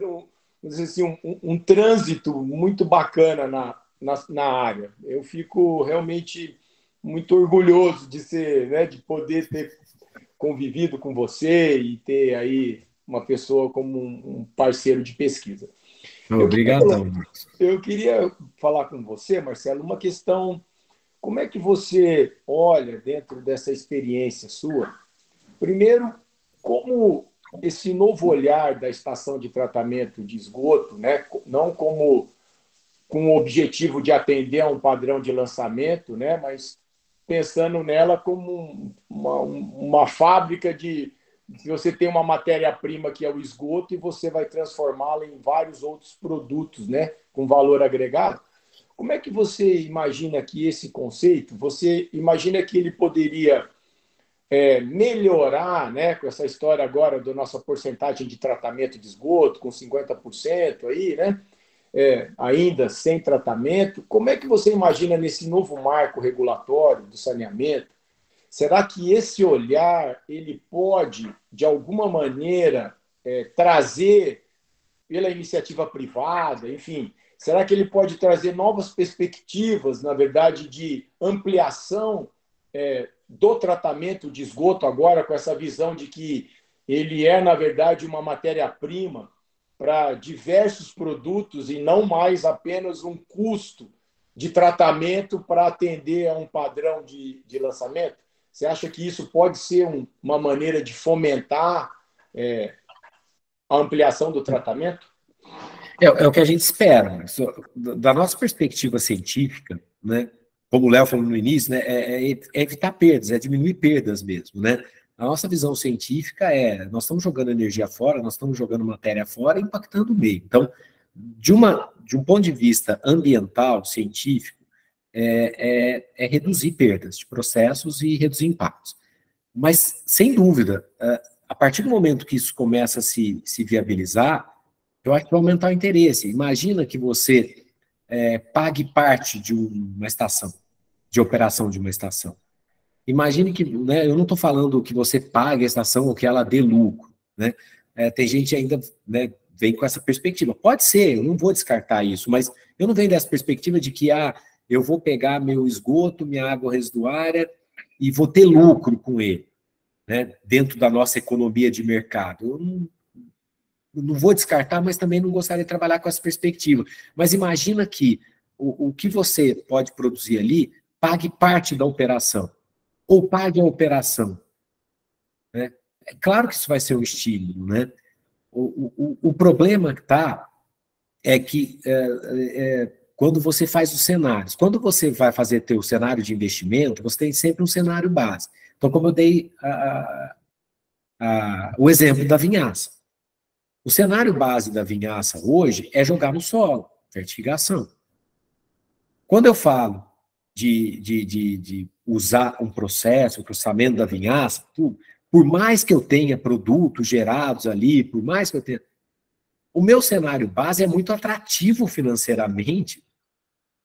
um trânsito muito bacana na área. Eu fico realmente muito orgulhoso de ser, né, de poder ter convivido com você e ter aí uma pessoa como um parceiro de pesquisa. Obrigadão. Eu queria falar com você, Marcelo, uma questão, como é que você olha dentro dessa experiência sua? Primeiro, como esse novo olhar da estação de tratamento de esgoto, né, não como com o objetivo de atender a um padrão de lançamento, né, mas pensando nela como uma fábrica de... Você tem uma matéria-prima que é o esgoto e você vai transformá-la em vários outros produtos, né, com valor agregado. Como é que você imagina que esse conceito, você imagina que ele poderia melhorar, né, com essa história agora da nossa porcentagem de tratamento de esgoto, com 50% aí, né, ainda sem tratamento? Como é que você imagina nesse novo marco regulatório do saneamento? Será que esse olhar ele pode, de alguma maneira, trazer, pela iniciativa privada, enfim, será que ele pode trazer novas perspectivas, na verdade, de ampliação do tratamento de esgoto agora, com essa visão de que ele é, na verdade, uma matéria-prima para diversos produtos e não mais apenas um custo de tratamento para atender a um padrão de lançamento? Você acha que isso pode ser uma maneira de fomentar a ampliação do tratamento? É o que a gente espera. Da nossa perspectiva científica, né, como o Léo falou no início, né, é evitar perdas, é diminuir perdas mesmo. Né? A nossa visão científica nós estamos jogando energia fora, nós estamos jogando matéria fora, impactando o meio. Então, de um ponto de vista ambiental, científico, reduzir perdas de processos e reduzir impactos. Mas, sem dúvida, a partir do momento que isso começa a se viabilizar, eu acho que vai aumentar o interesse. Imagina que você pague parte de uma estação, de operação de uma estação. Imagine que, né, eu não estou falando que você pague a estação ou que ela dê lucro. Né? Tem gente ainda, né, vem com essa perspectiva. Pode ser, eu não vou descartar isso, mas eu não venho dessa perspectiva de que eu vou pegar meu esgoto, minha água residuária e vou ter lucro com ele, né, dentro da nossa economia de mercado. Eu não vou descartar, mas também não gostaria de trabalhar com essa perspectiva. Mas imagina que o que você pode produzir ali pague parte da operação, ou pague a operação. Né? É claro que isso vai ser um estímulo. Né? O problema que está é que quando você faz os cenários, quando você vai fazer o cenário de investimento, você tem sempre um cenário base. Então, como eu dei o exemplo da vinhaça. O cenário base da vinhaça hoje é jogar no solo, fertigação. Quando eu falo de usar um processo, o processamento da vinhaça, tudo, por mais que eu tenha produtos gerados ali, por mais que eu tenha... O meu cenário base é muito atrativo financeiramente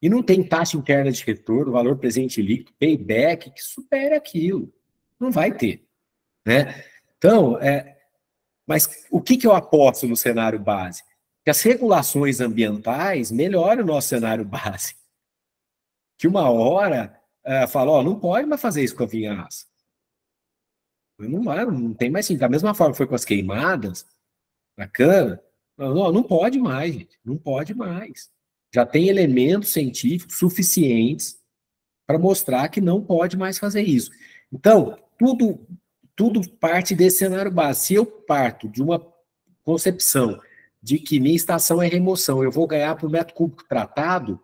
E não tem taxa interna de retorno, valor presente líquido, payback, que supere aquilo. Não vai ter. Né? Então, mas o que eu aposto no cenário base? Que as regulações ambientais melhorem o nosso cenário base. Que uma hora fala, ó, não pode mais fazer isso com a vinhaça. Não tem mais sentido. Da mesma forma que foi com as queimadas na cana, não pode mais, gente. Não pode mais. Já tem elementos científicos suficientes para mostrar que não pode mais fazer isso. Então, tudo parte desse cenário base. Se eu parto de uma concepção de que minha estação é remoção, eu vou ganhar por metro cúbico tratado,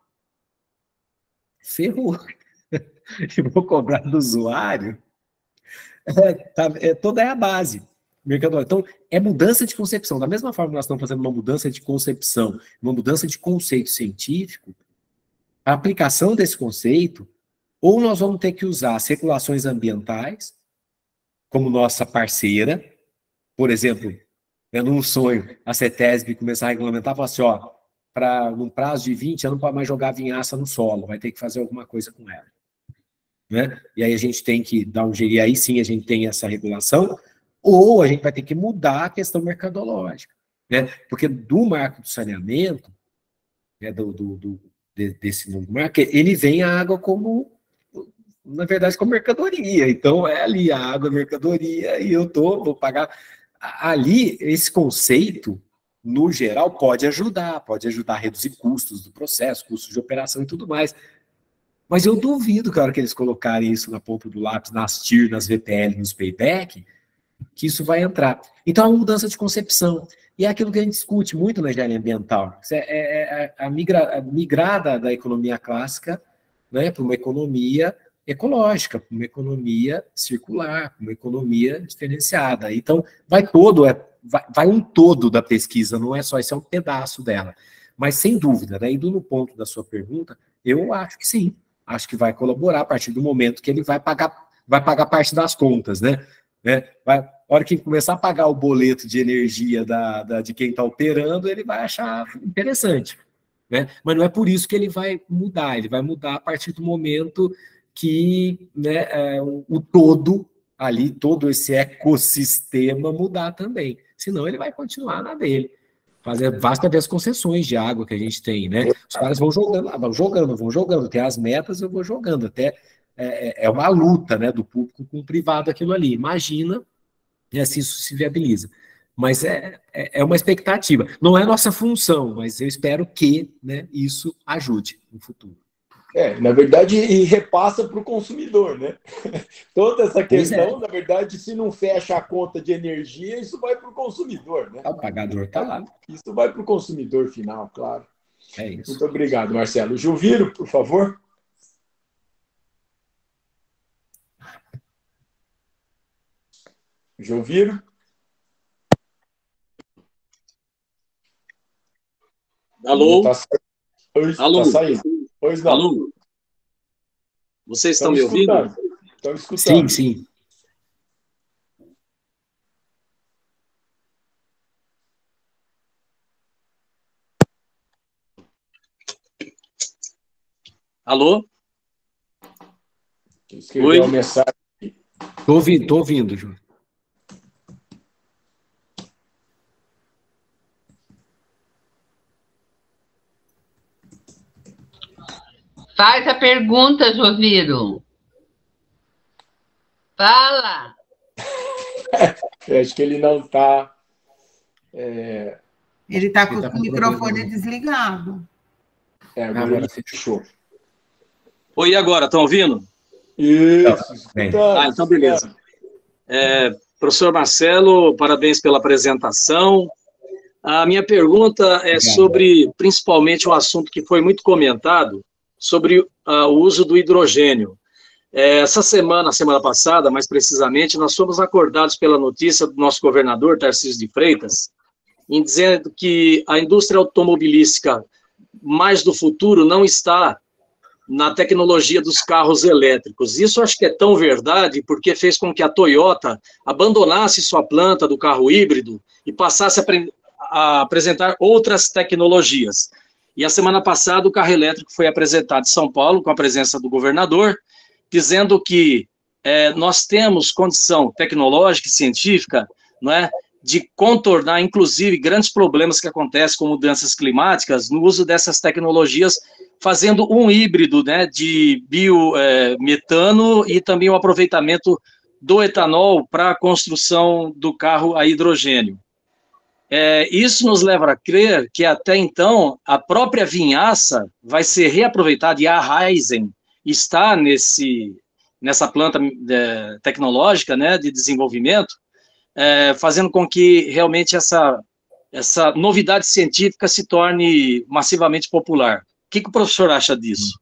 ferrou. Eu vou cobrar do usuário. Toda é a base. Então, é mudança de concepção. Da mesma forma que nós estamos fazendo uma mudança de concepção, uma mudança de conceito científico, a aplicação desse conceito, ou nós vamos ter que usar as regulações ambientais como nossa parceira. Por exemplo, num sonho, a CETESB começar a regulamentar, falar assim, ó, num prazo de 20 anos não pode mais jogar vinhaça no solo, vai ter que fazer alguma coisa com ela. Né? E aí a gente tem que dar um jeito, e aí sim a gente tem essa regulação, ou a gente vai ter que mudar a questão mercadológica, né? Porque do marco do saneamento, né, desse novo marco, ele vem a água como, na verdade, como mercadoria. Então, é ali a água, a mercadoria, e vou pagar. Ali, esse conceito, no geral, pode ajudar a reduzir custos do processo, custos de operação e tudo mais. Mas eu duvido, cara, que eles colocarem isso na ponta do lápis, nas TIR, nas VPL, nos payback, que isso vai entrar. Então, é uma mudança de concepção. E é aquilo que a gente discute muito na engenharia ambiental. A migrada da economia clássica, né, para uma economia ecológica, para uma economia circular, para uma economia diferenciada. Então, vai um todo da pesquisa, não é só esse, é um pedaço dela. Mas, sem dúvida, né, indo no ponto da sua pergunta, eu acho que sim. Acho que vai colaborar a partir do momento que ele vai pagar parte das contas, né? A hora que começar a pagar o boleto de energia de quem está operando, ele vai achar interessante, né? Mas não é por isso que ele vai mudar a partir do momento que, né, o todo ali, todo esse ecossistema mudar também. Senão ele vai continuar na dele. Basta ver as concessões de água que a gente tem, né? Os caras vão jogando, tem as metas, eu vou jogando, até é uma luta, né, do público com o privado aquilo ali. Imagina, e assim isso se viabiliza. Mas é uma expectativa. Não é nossa função, mas eu espero que, né, isso ajude no futuro. Na verdade, e repassa para o consumidor, né? Toda essa questão, na verdade, se não fecha a conta de energia, isso vai para o consumidor, né? O pagador está lá. Isso vai para o consumidor final, claro. É isso. Muito obrigado, Marcelo. Juviro, por favor. Juviro. Alô? Alô? Tá saindo. Pois não. Alô? Vocês estão me ouvindo? Estão escutando. Sim. Alô? Escreveu uma mensagem. Tô ouvindo, João. Faz a pergunta, Joviro. Fala. Eu acho que ele não está... Ele está com o microfone desligado. Agora ele fechou. Oi, e agora? Estão ouvindo? Isso. Então beleza. Professor Marcelo, parabéns pela apresentação. A minha pergunta é sobre, principalmente, um assunto que foi muito comentado, sobre o uso do hidrogênio. Semana passada, mais precisamente, nós fomos acordados pela notícia do nosso governador, Tarcísio de Freitas, em dizendo que a indústria automobilística mais do futuro não está na tecnologia dos carros elétricos. Isso acho que é tão verdade, porque fez com que a Toyota abandonasse sua planta do carro híbrido e passasse a apresentar outras tecnologias. E a semana passada o carro elétrico foi apresentado em São Paulo, com a presença do governador, dizendo que nós temos condição tecnológica e científica, não é, de contornar, inclusive, grandes problemas que acontecem com mudanças climáticas no uso dessas tecnologias, fazendo um híbrido, né, de biometano e também o aproveitamento do etanol para a construção do carro a hidrogênio. Isso nos leva a crer que, até então, a própria vinhaça vai ser reaproveitada, e a Raizen está nessa planta tecnológica, né, de desenvolvimento, fazendo com que realmente essa novidade científica se torne massivamente popular. O que o professor acha disso?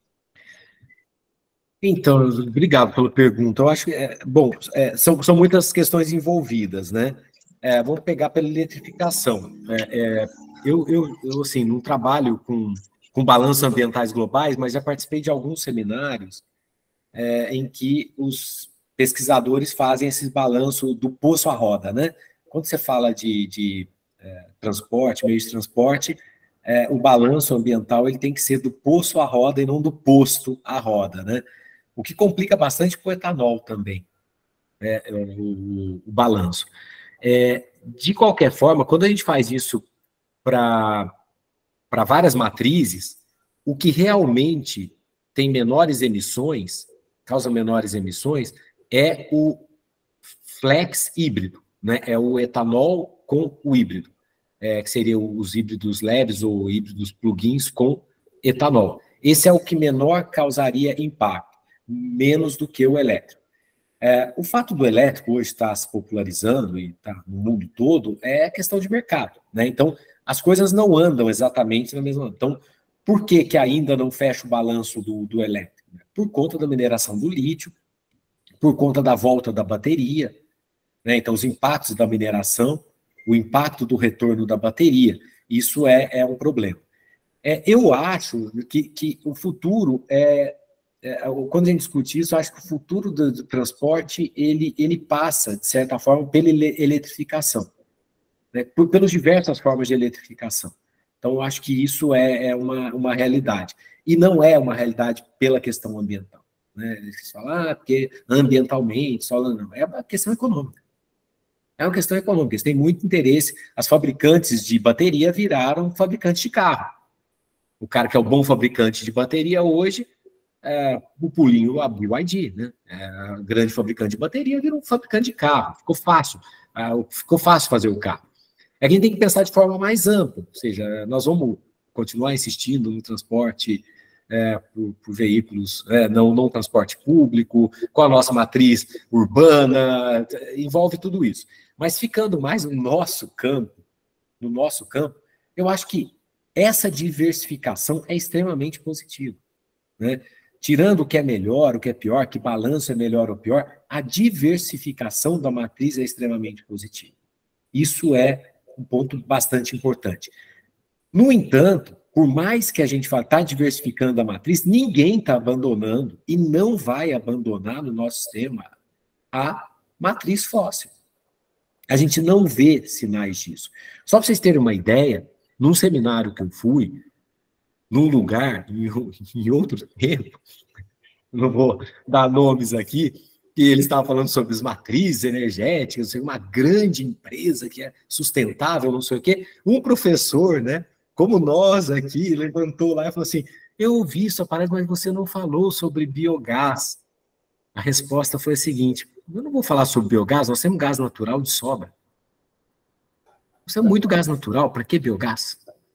Então, obrigado pela pergunta. Eu acho que, são muitas questões envolvidas, né? Vamos pegar pela eletrificação. Eu assim, não trabalho com balanços ambientais globais, mas já participei de alguns seminários em que os pesquisadores fazem esse balanço do poço à roda, né? Quando você fala de transporte, meio de transporte, o balanço ambiental ele tem que ser do poço à roda e não do posto à roda, né? O que complica bastante com o etanol também, o balanço. De qualquer forma, quando a gente faz isso para várias matrizes, o que realmente tem menores emissões, causa menores emissões, é o flex híbrido, né? É o etanol com o híbrido, que seriam os híbridos leves ou híbridos plug-ins com etanol. Esse é o que menor causaria impacto, menos do que o elétrico. O fato do elétrico hoje estar se popularizando e está no mundo todo é questão de mercado, né? Então, as coisas não andam exatamente na mesma... Então, por que ainda não fecha o balanço do elétrico? Por conta da mineração do lítio, por conta da volta da bateria, né? Então, os impactos da mineração, o impacto do retorno da bateria, isso é um problema. Eu acho que o futuro quando a gente discute isso, eu acho que o futuro do transporte, ele passa, de certa forma, pela eletrificação, né? Pelas diversas formas de eletrificação. Então, eu acho que isso é uma realidade. E não é uma realidade pela questão ambiental, né? Eles falam, porque ambientalmente, só não. É uma questão econômica. É uma questão econômica. Eles têm muito interesse. As fabricantes de bateria viraram fabricantes de carro. O cara que é o bom fabricante de bateria hoje, o pulinho abriu o BYD, né? A grande fabricante de bateria virou um fabricante de carro. Ficou fácil fazer o carro. A gente tem que pensar de forma mais ampla, ou seja, nós vamos continuar insistindo no transporte por veículos, não transporte público, com a nossa matriz urbana, envolve tudo isso. Mas ficando mais no nosso campo, eu acho que essa diversificação é extremamente positiva, né? Tirando o que é melhor, o que é pior, que balanço é melhor ou pior, a diversificação da matriz é extremamente positiva. Isso é um ponto bastante importante. No entanto, por mais que a gente fale, está diversificando a matriz, ninguém está abandonando e não vai abandonar no nosso sistema a matriz fóssil. A gente não vê sinais disso. Só para vocês terem uma ideia, num seminário que eu fui, num lugar, em outro tempo, não vou dar nomes aqui, que eles estavam falando sobre as matrizes energéticas, uma grande empresa que é sustentável, não sei o quê. Um professor, né, como nós aqui, levantou lá e falou assim, eu ouvi isso, parece, mas você não falou sobre biogás. A resposta foi a seguinte, eu não vou falar sobre biogás, nós temos gás natural de sobra. Nós temos muito gás natural, para que biogás?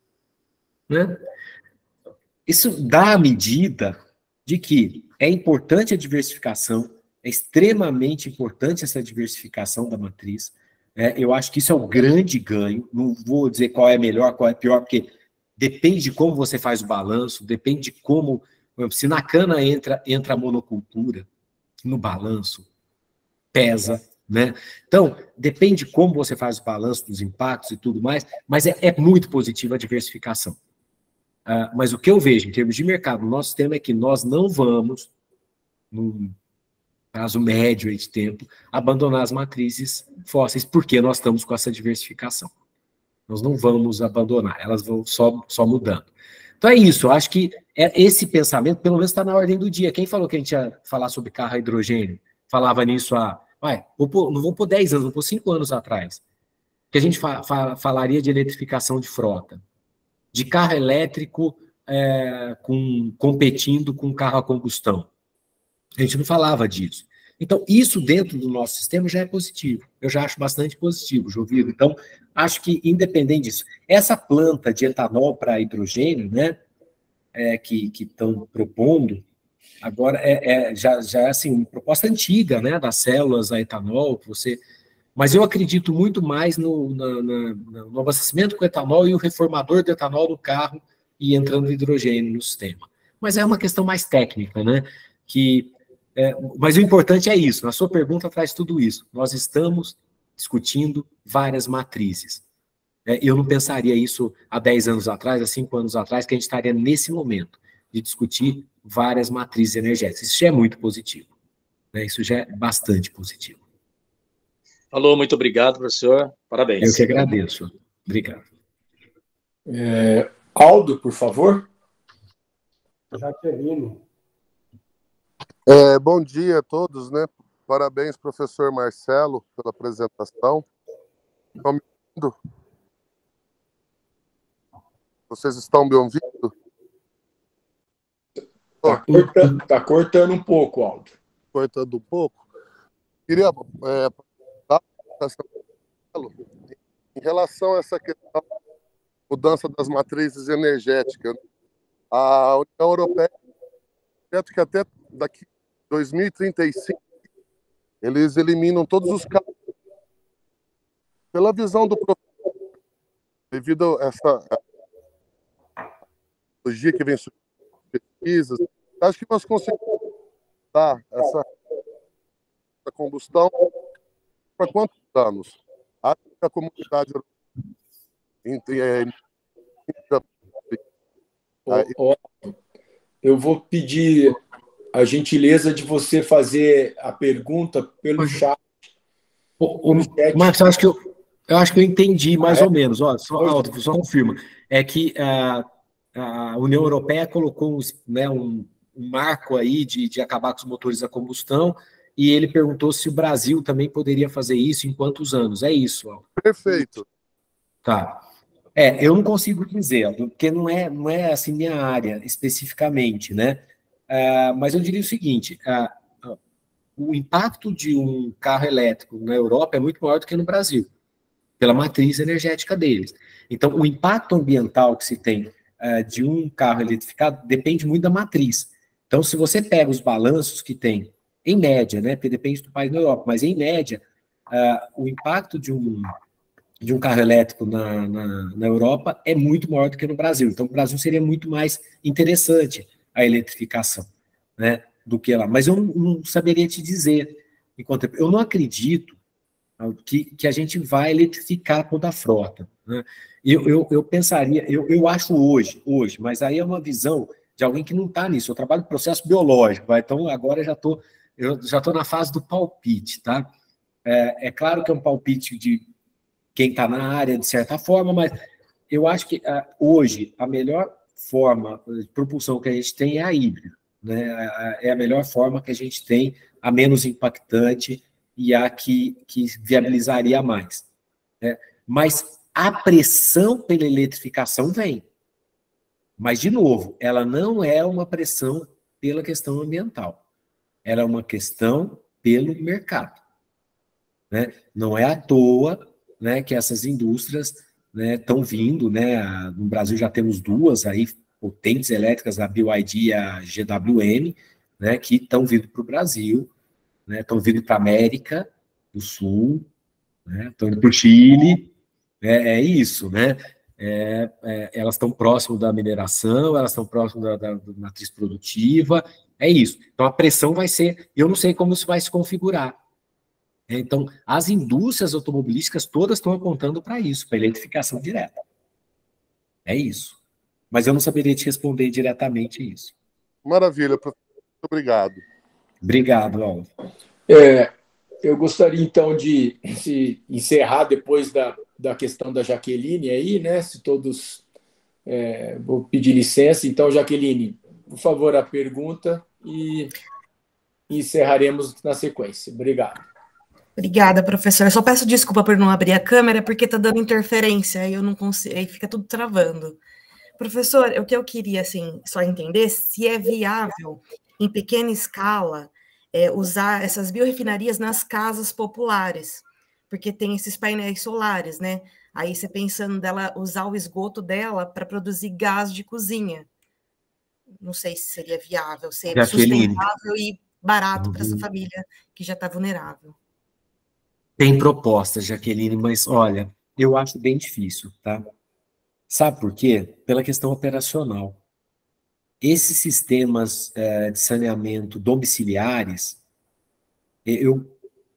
Né? Isso dá a medida de que é importante a diversificação, é extremamente importante essa diversificação da matriz. Eu acho que isso é o grande ganho. Não vou dizer qual é melhor, qual é pior, porque depende de como você faz o balanço, depende de como... Se na cana entra a monocultura, no balanço, pesa, né? Então, depende de como você faz o balanço dos impactos e tudo mais, mas é muito positiva a diversificação. Mas o que eu vejo em termos de mercado no nosso sistema é que nós não vamos, num prazo médio de tempo, abandonar as matrizes fósseis, porque nós estamos com essa diversificação. Nós não vamos abandonar, elas vão só mudando. Então, Então é isso, eu acho que esse pensamento, pelo menos, está na ordem do dia. Quem falou que a gente ia falar sobre carro a hidrogênio? Falava nisso não vou por 10 anos, vou por 5 anos atrás. Que a gente falaria de eletrificação de frota, de carro elétrico competindo com carro a combustão. A gente não falava disso. Então, isso dentro do nosso sistema já é positivo. Eu já acho bastante positivo, Joviro. Então, acho que, independente disso, essa planta de etanol para hidrogênio, né, que estão propondo, agora já é assim, uma proposta antiga, né, das células a etanol, mas eu acredito muito mais no abastecimento com etanol e o reformador do etanol no carro e entrando hidrogênio no sistema. Mas é uma questão mais técnica, né, mas o importante é isso, a sua pergunta traz tudo isso. Nós estamos discutindo várias matrizes. Eu não pensaria isso há 10 anos atrás, há 5 anos atrás, que a gente estaria nesse momento de discutir várias matrizes energéticas. Isso já é muito positivo. Né? Isso já é bastante positivo. Falou, muito obrigado, professor. Parabéns. Eu que agradeço. Obrigado. Aldo, por favor. Jaqueline. Bom dia a todos, né? Parabéns, professor Marcelo, pela apresentação. Estão me ouvindo? Vocês estão me ouvindo? Tá cortando um pouco, Aldo. Cortando um pouco? Queria dar em relação a essa questão da mudança das matrizes energéticas. A União Europeia, que até daqui 2035, eles eliminam todos os carros. Pela visão do professor, devido a essa tecnologia que vem surgindo, pesquisas, acho que nós conseguimos dar essa combustão para quantos anos? Acho que a comunidade eu vou pedir a gentileza de você fazer a pergunta pelo chat. Marcos, eu acho que eu entendi mais ou menos. Só confirma. É que a União Europeia colocou um marco aí de acabar com os motores a combustão, e ele perguntou se o Brasil também poderia fazer isso em quantos anos. É isso. Perfeito. Tá. Eu não consigo dizer, porque não é assim minha área especificamente, né? Mas eu diria o seguinte, o impacto de um carro elétrico na Europa é muito maior do que no Brasil, pela matriz energética deles. Então, o impacto ambiental que se tem de um carro eletrificado depende muito da matriz. Então, se você pega os balanços que tem, em média, né, porque depende do país na Europa, mas em média, o impacto de um carro elétrico na Europa é muito maior do que no Brasil. Então, o Brasil seria muito mais interessante a eletrificação, né, do que lá. Mas eu não saberia te dizer. Eu não acredito que a gente vai eletrificar toda a frota. Né? Eu pensaria, eu acho hoje, mas aí é uma visão de alguém que não está nisso. Eu trabalho em processo biológico, então agora eu já estou na fase do palpite, tá? É claro que é um palpite de quem está na área, de certa forma, mas eu acho que hoje a melhor forma de propulsão que a gente tem é a híbrida, né? É a melhor forma que a gente tem, a menos impactante e a que viabilizaria mais. Né? Mas a pressão pela eletrificação vem. Mas, de novo, ela não é uma pressão pela questão ambiental. Ela é uma questão pelo mercado. Né? Não é à toa, né, que essas indústrias estão vindo, né? No Brasil já temos duas aí, potentes elétricas, a BYD e a GWM, né, que estão vindo para o Brasil, né, estão vindo para a América do Sul, né, estão indo para o Chile, é isso, né? Elas estão próximas da mineração, elas estão próximas da matriz produtiva, é isso. Então, a pressão vai ser, eu não sei como isso vai se configurar. Então, as indústrias automobilísticas todas estão apontando para isso, para eletrificação direta. É isso. Mas eu não saberia te responder diretamente isso. Maravilha, professor. Muito obrigado. Obrigado, Aldo. Eu gostaria, então, de se encerrar depois da questão da Jaqueline aí, né? Se todos Vou pedir licença. Então, Jaqueline, por favor, a pergunta e encerraremos na sequência. Obrigado. Obrigada, professor. Eu só peço desculpa por não abrir a câmera, porque está dando interferência, aí eu não consigo, aí fica tudo travando. Professor, o que eu queria, assim, só entender se é viável, em pequena escala, usar essas biorefinarias nas casas populares, porque tem esses painéis solares, né? Aí você pensando dela usar o esgoto dela para produzir gás de cozinha. Não sei se seria viável, ser sustentável e barato para essa família que já está vulnerável. Tem propostas, Jaqueline, mas olha, eu acho bem difícil, tá? Sabe por quê? Pela questão operacional. Esses sistemas de saneamento domiciliares, eu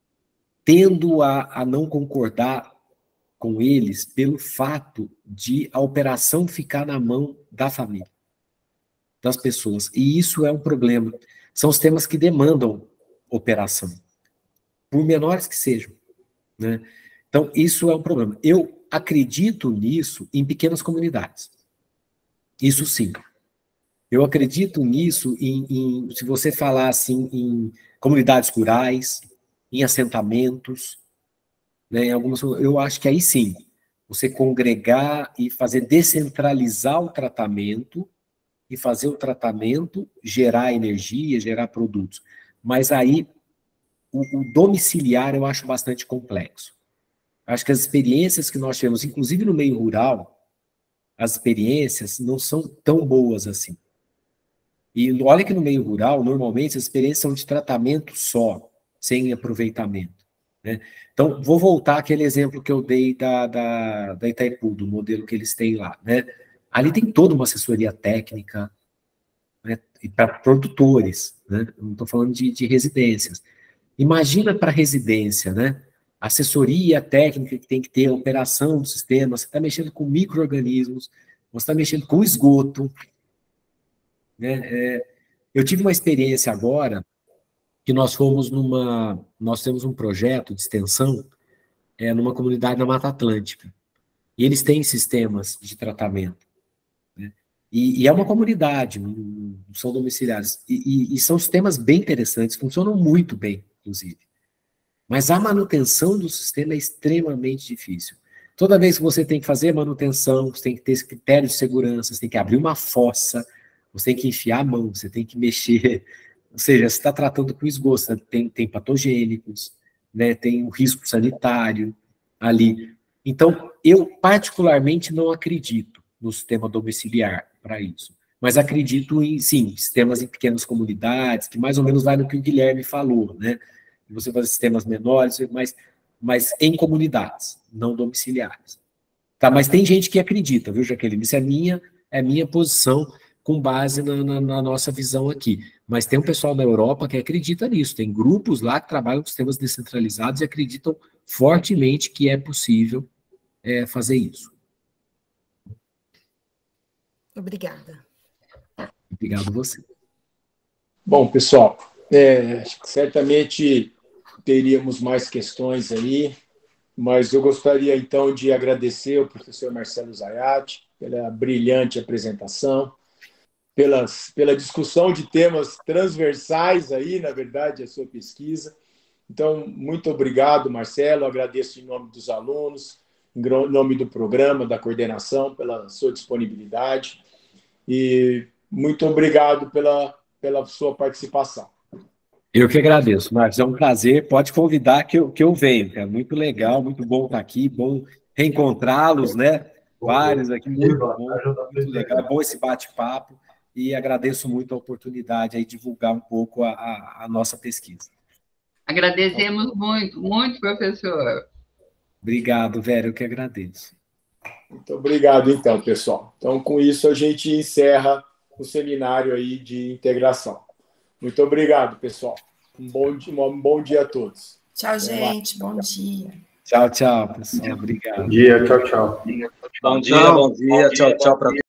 tendo a não concordar com eles pelo fato de a operação ficar na mão da família, das pessoas. E isso é um problema. São os temas que demandam operação, por menores que sejam, né? Então, isso é um problema. Eu acredito nisso em pequenas comunidades. Isso sim. Eu acredito nisso se você falar assim, em comunidades rurais, em assentamentos, né, em algumas, eu acho que aí sim, você congregar e fazer descentralizar o tratamento e fazer o tratamento gerar energia, gerar produtos. Mas aí, o domiciliar eu acho bastante complexo. Acho que as experiências que nós tivemos, inclusive no meio rural, as experiências não são tão boas assim. E olha que no meio rural, normalmente, as experiências são de tratamento só, sem aproveitamento, né? Então, vou voltar àquele exemplo que eu dei da Itaipu, do modelo que eles têm lá, né? Ali tem toda uma assessoria técnica, né, para produtores, né? Eu não estou falando de residências. Imagina para residência, né? Assessoria técnica que tem que ter, a operação do sistema, você está mexendo com micro-organismos, você está mexendo com esgoto, né? Eu tive uma experiência agora, que nós temos um projeto de extensão numa comunidade na Mata Atlântica, e eles têm sistemas de tratamento, né? E é uma comunidade, não são domiciliares, e são sistemas bem interessantes, funcionam muito bem, inclusive. Mas a manutenção do sistema é extremamente difícil. Toda vez que você tem que fazer manutenção, você tem que ter esse critério de segurança, você tem que abrir uma fossa, você tem que enfiar a mão, você tem que mexer. Ou seja, você está tratando com esgoto, tem patogênicos, né, tem um risco sanitário ali. Então, eu particularmente não acredito no sistema domiciliar para isso. Mas acredito em, sim, sistemas em pequenas comunidades, que mais ou menos vai no que o Guilherme falou, né? Você fazer sistemas menores, mas em comunidades, não domiciliares. Tá, mas tem gente que acredita, viu, Jaqueline? Isso é minha posição com base na nossa visão aqui. Mas tem um pessoal na Europa que acredita nisso. Tem grupos lá que trabalham com sistemas descentralizados e acreditam fortemente que é possível fazer isso. Obrigada. Obrigado a você. Bom, pessoal, acho que certamente teríamos mais questões aí, mas eu gostaria, então, de agradecer ao professor Marcelo Zayat pela brilhante apresentação, pela discussão de temas transversais aí, na verdade, a sua pesquisa. Então, muito obrigado, Marcelo, agradeço em nome dos alunos, em nome do programa, da coordenação, pela sua disponibilidade, e muito obrigado pela sua participação. Eu que agradeço, Marcos, é um prazer, pode convidar que eu venho, é muito legal, muito bom estar aqui, bom reencontrá-los, né? Vários aqui, muito bom, muito legal, é bom esse bate-papo, e agradeço muito a oportunidade aí de divulgar um pouco a nossa pesquisa. Agradecemos muito, muito, professor. Obrigado, Vera, eu que agradeço. Muito obrigado, então, pessoal. Então, com isso, a gente encerra o seminário aí de integração. Muito obrigado, pessoal. Um bom dia a todos. Tchau, gente. Bom dia. Tchau, pessoal. Obrigado. Bom dia, tchau. Bom dia, tchau, tchau para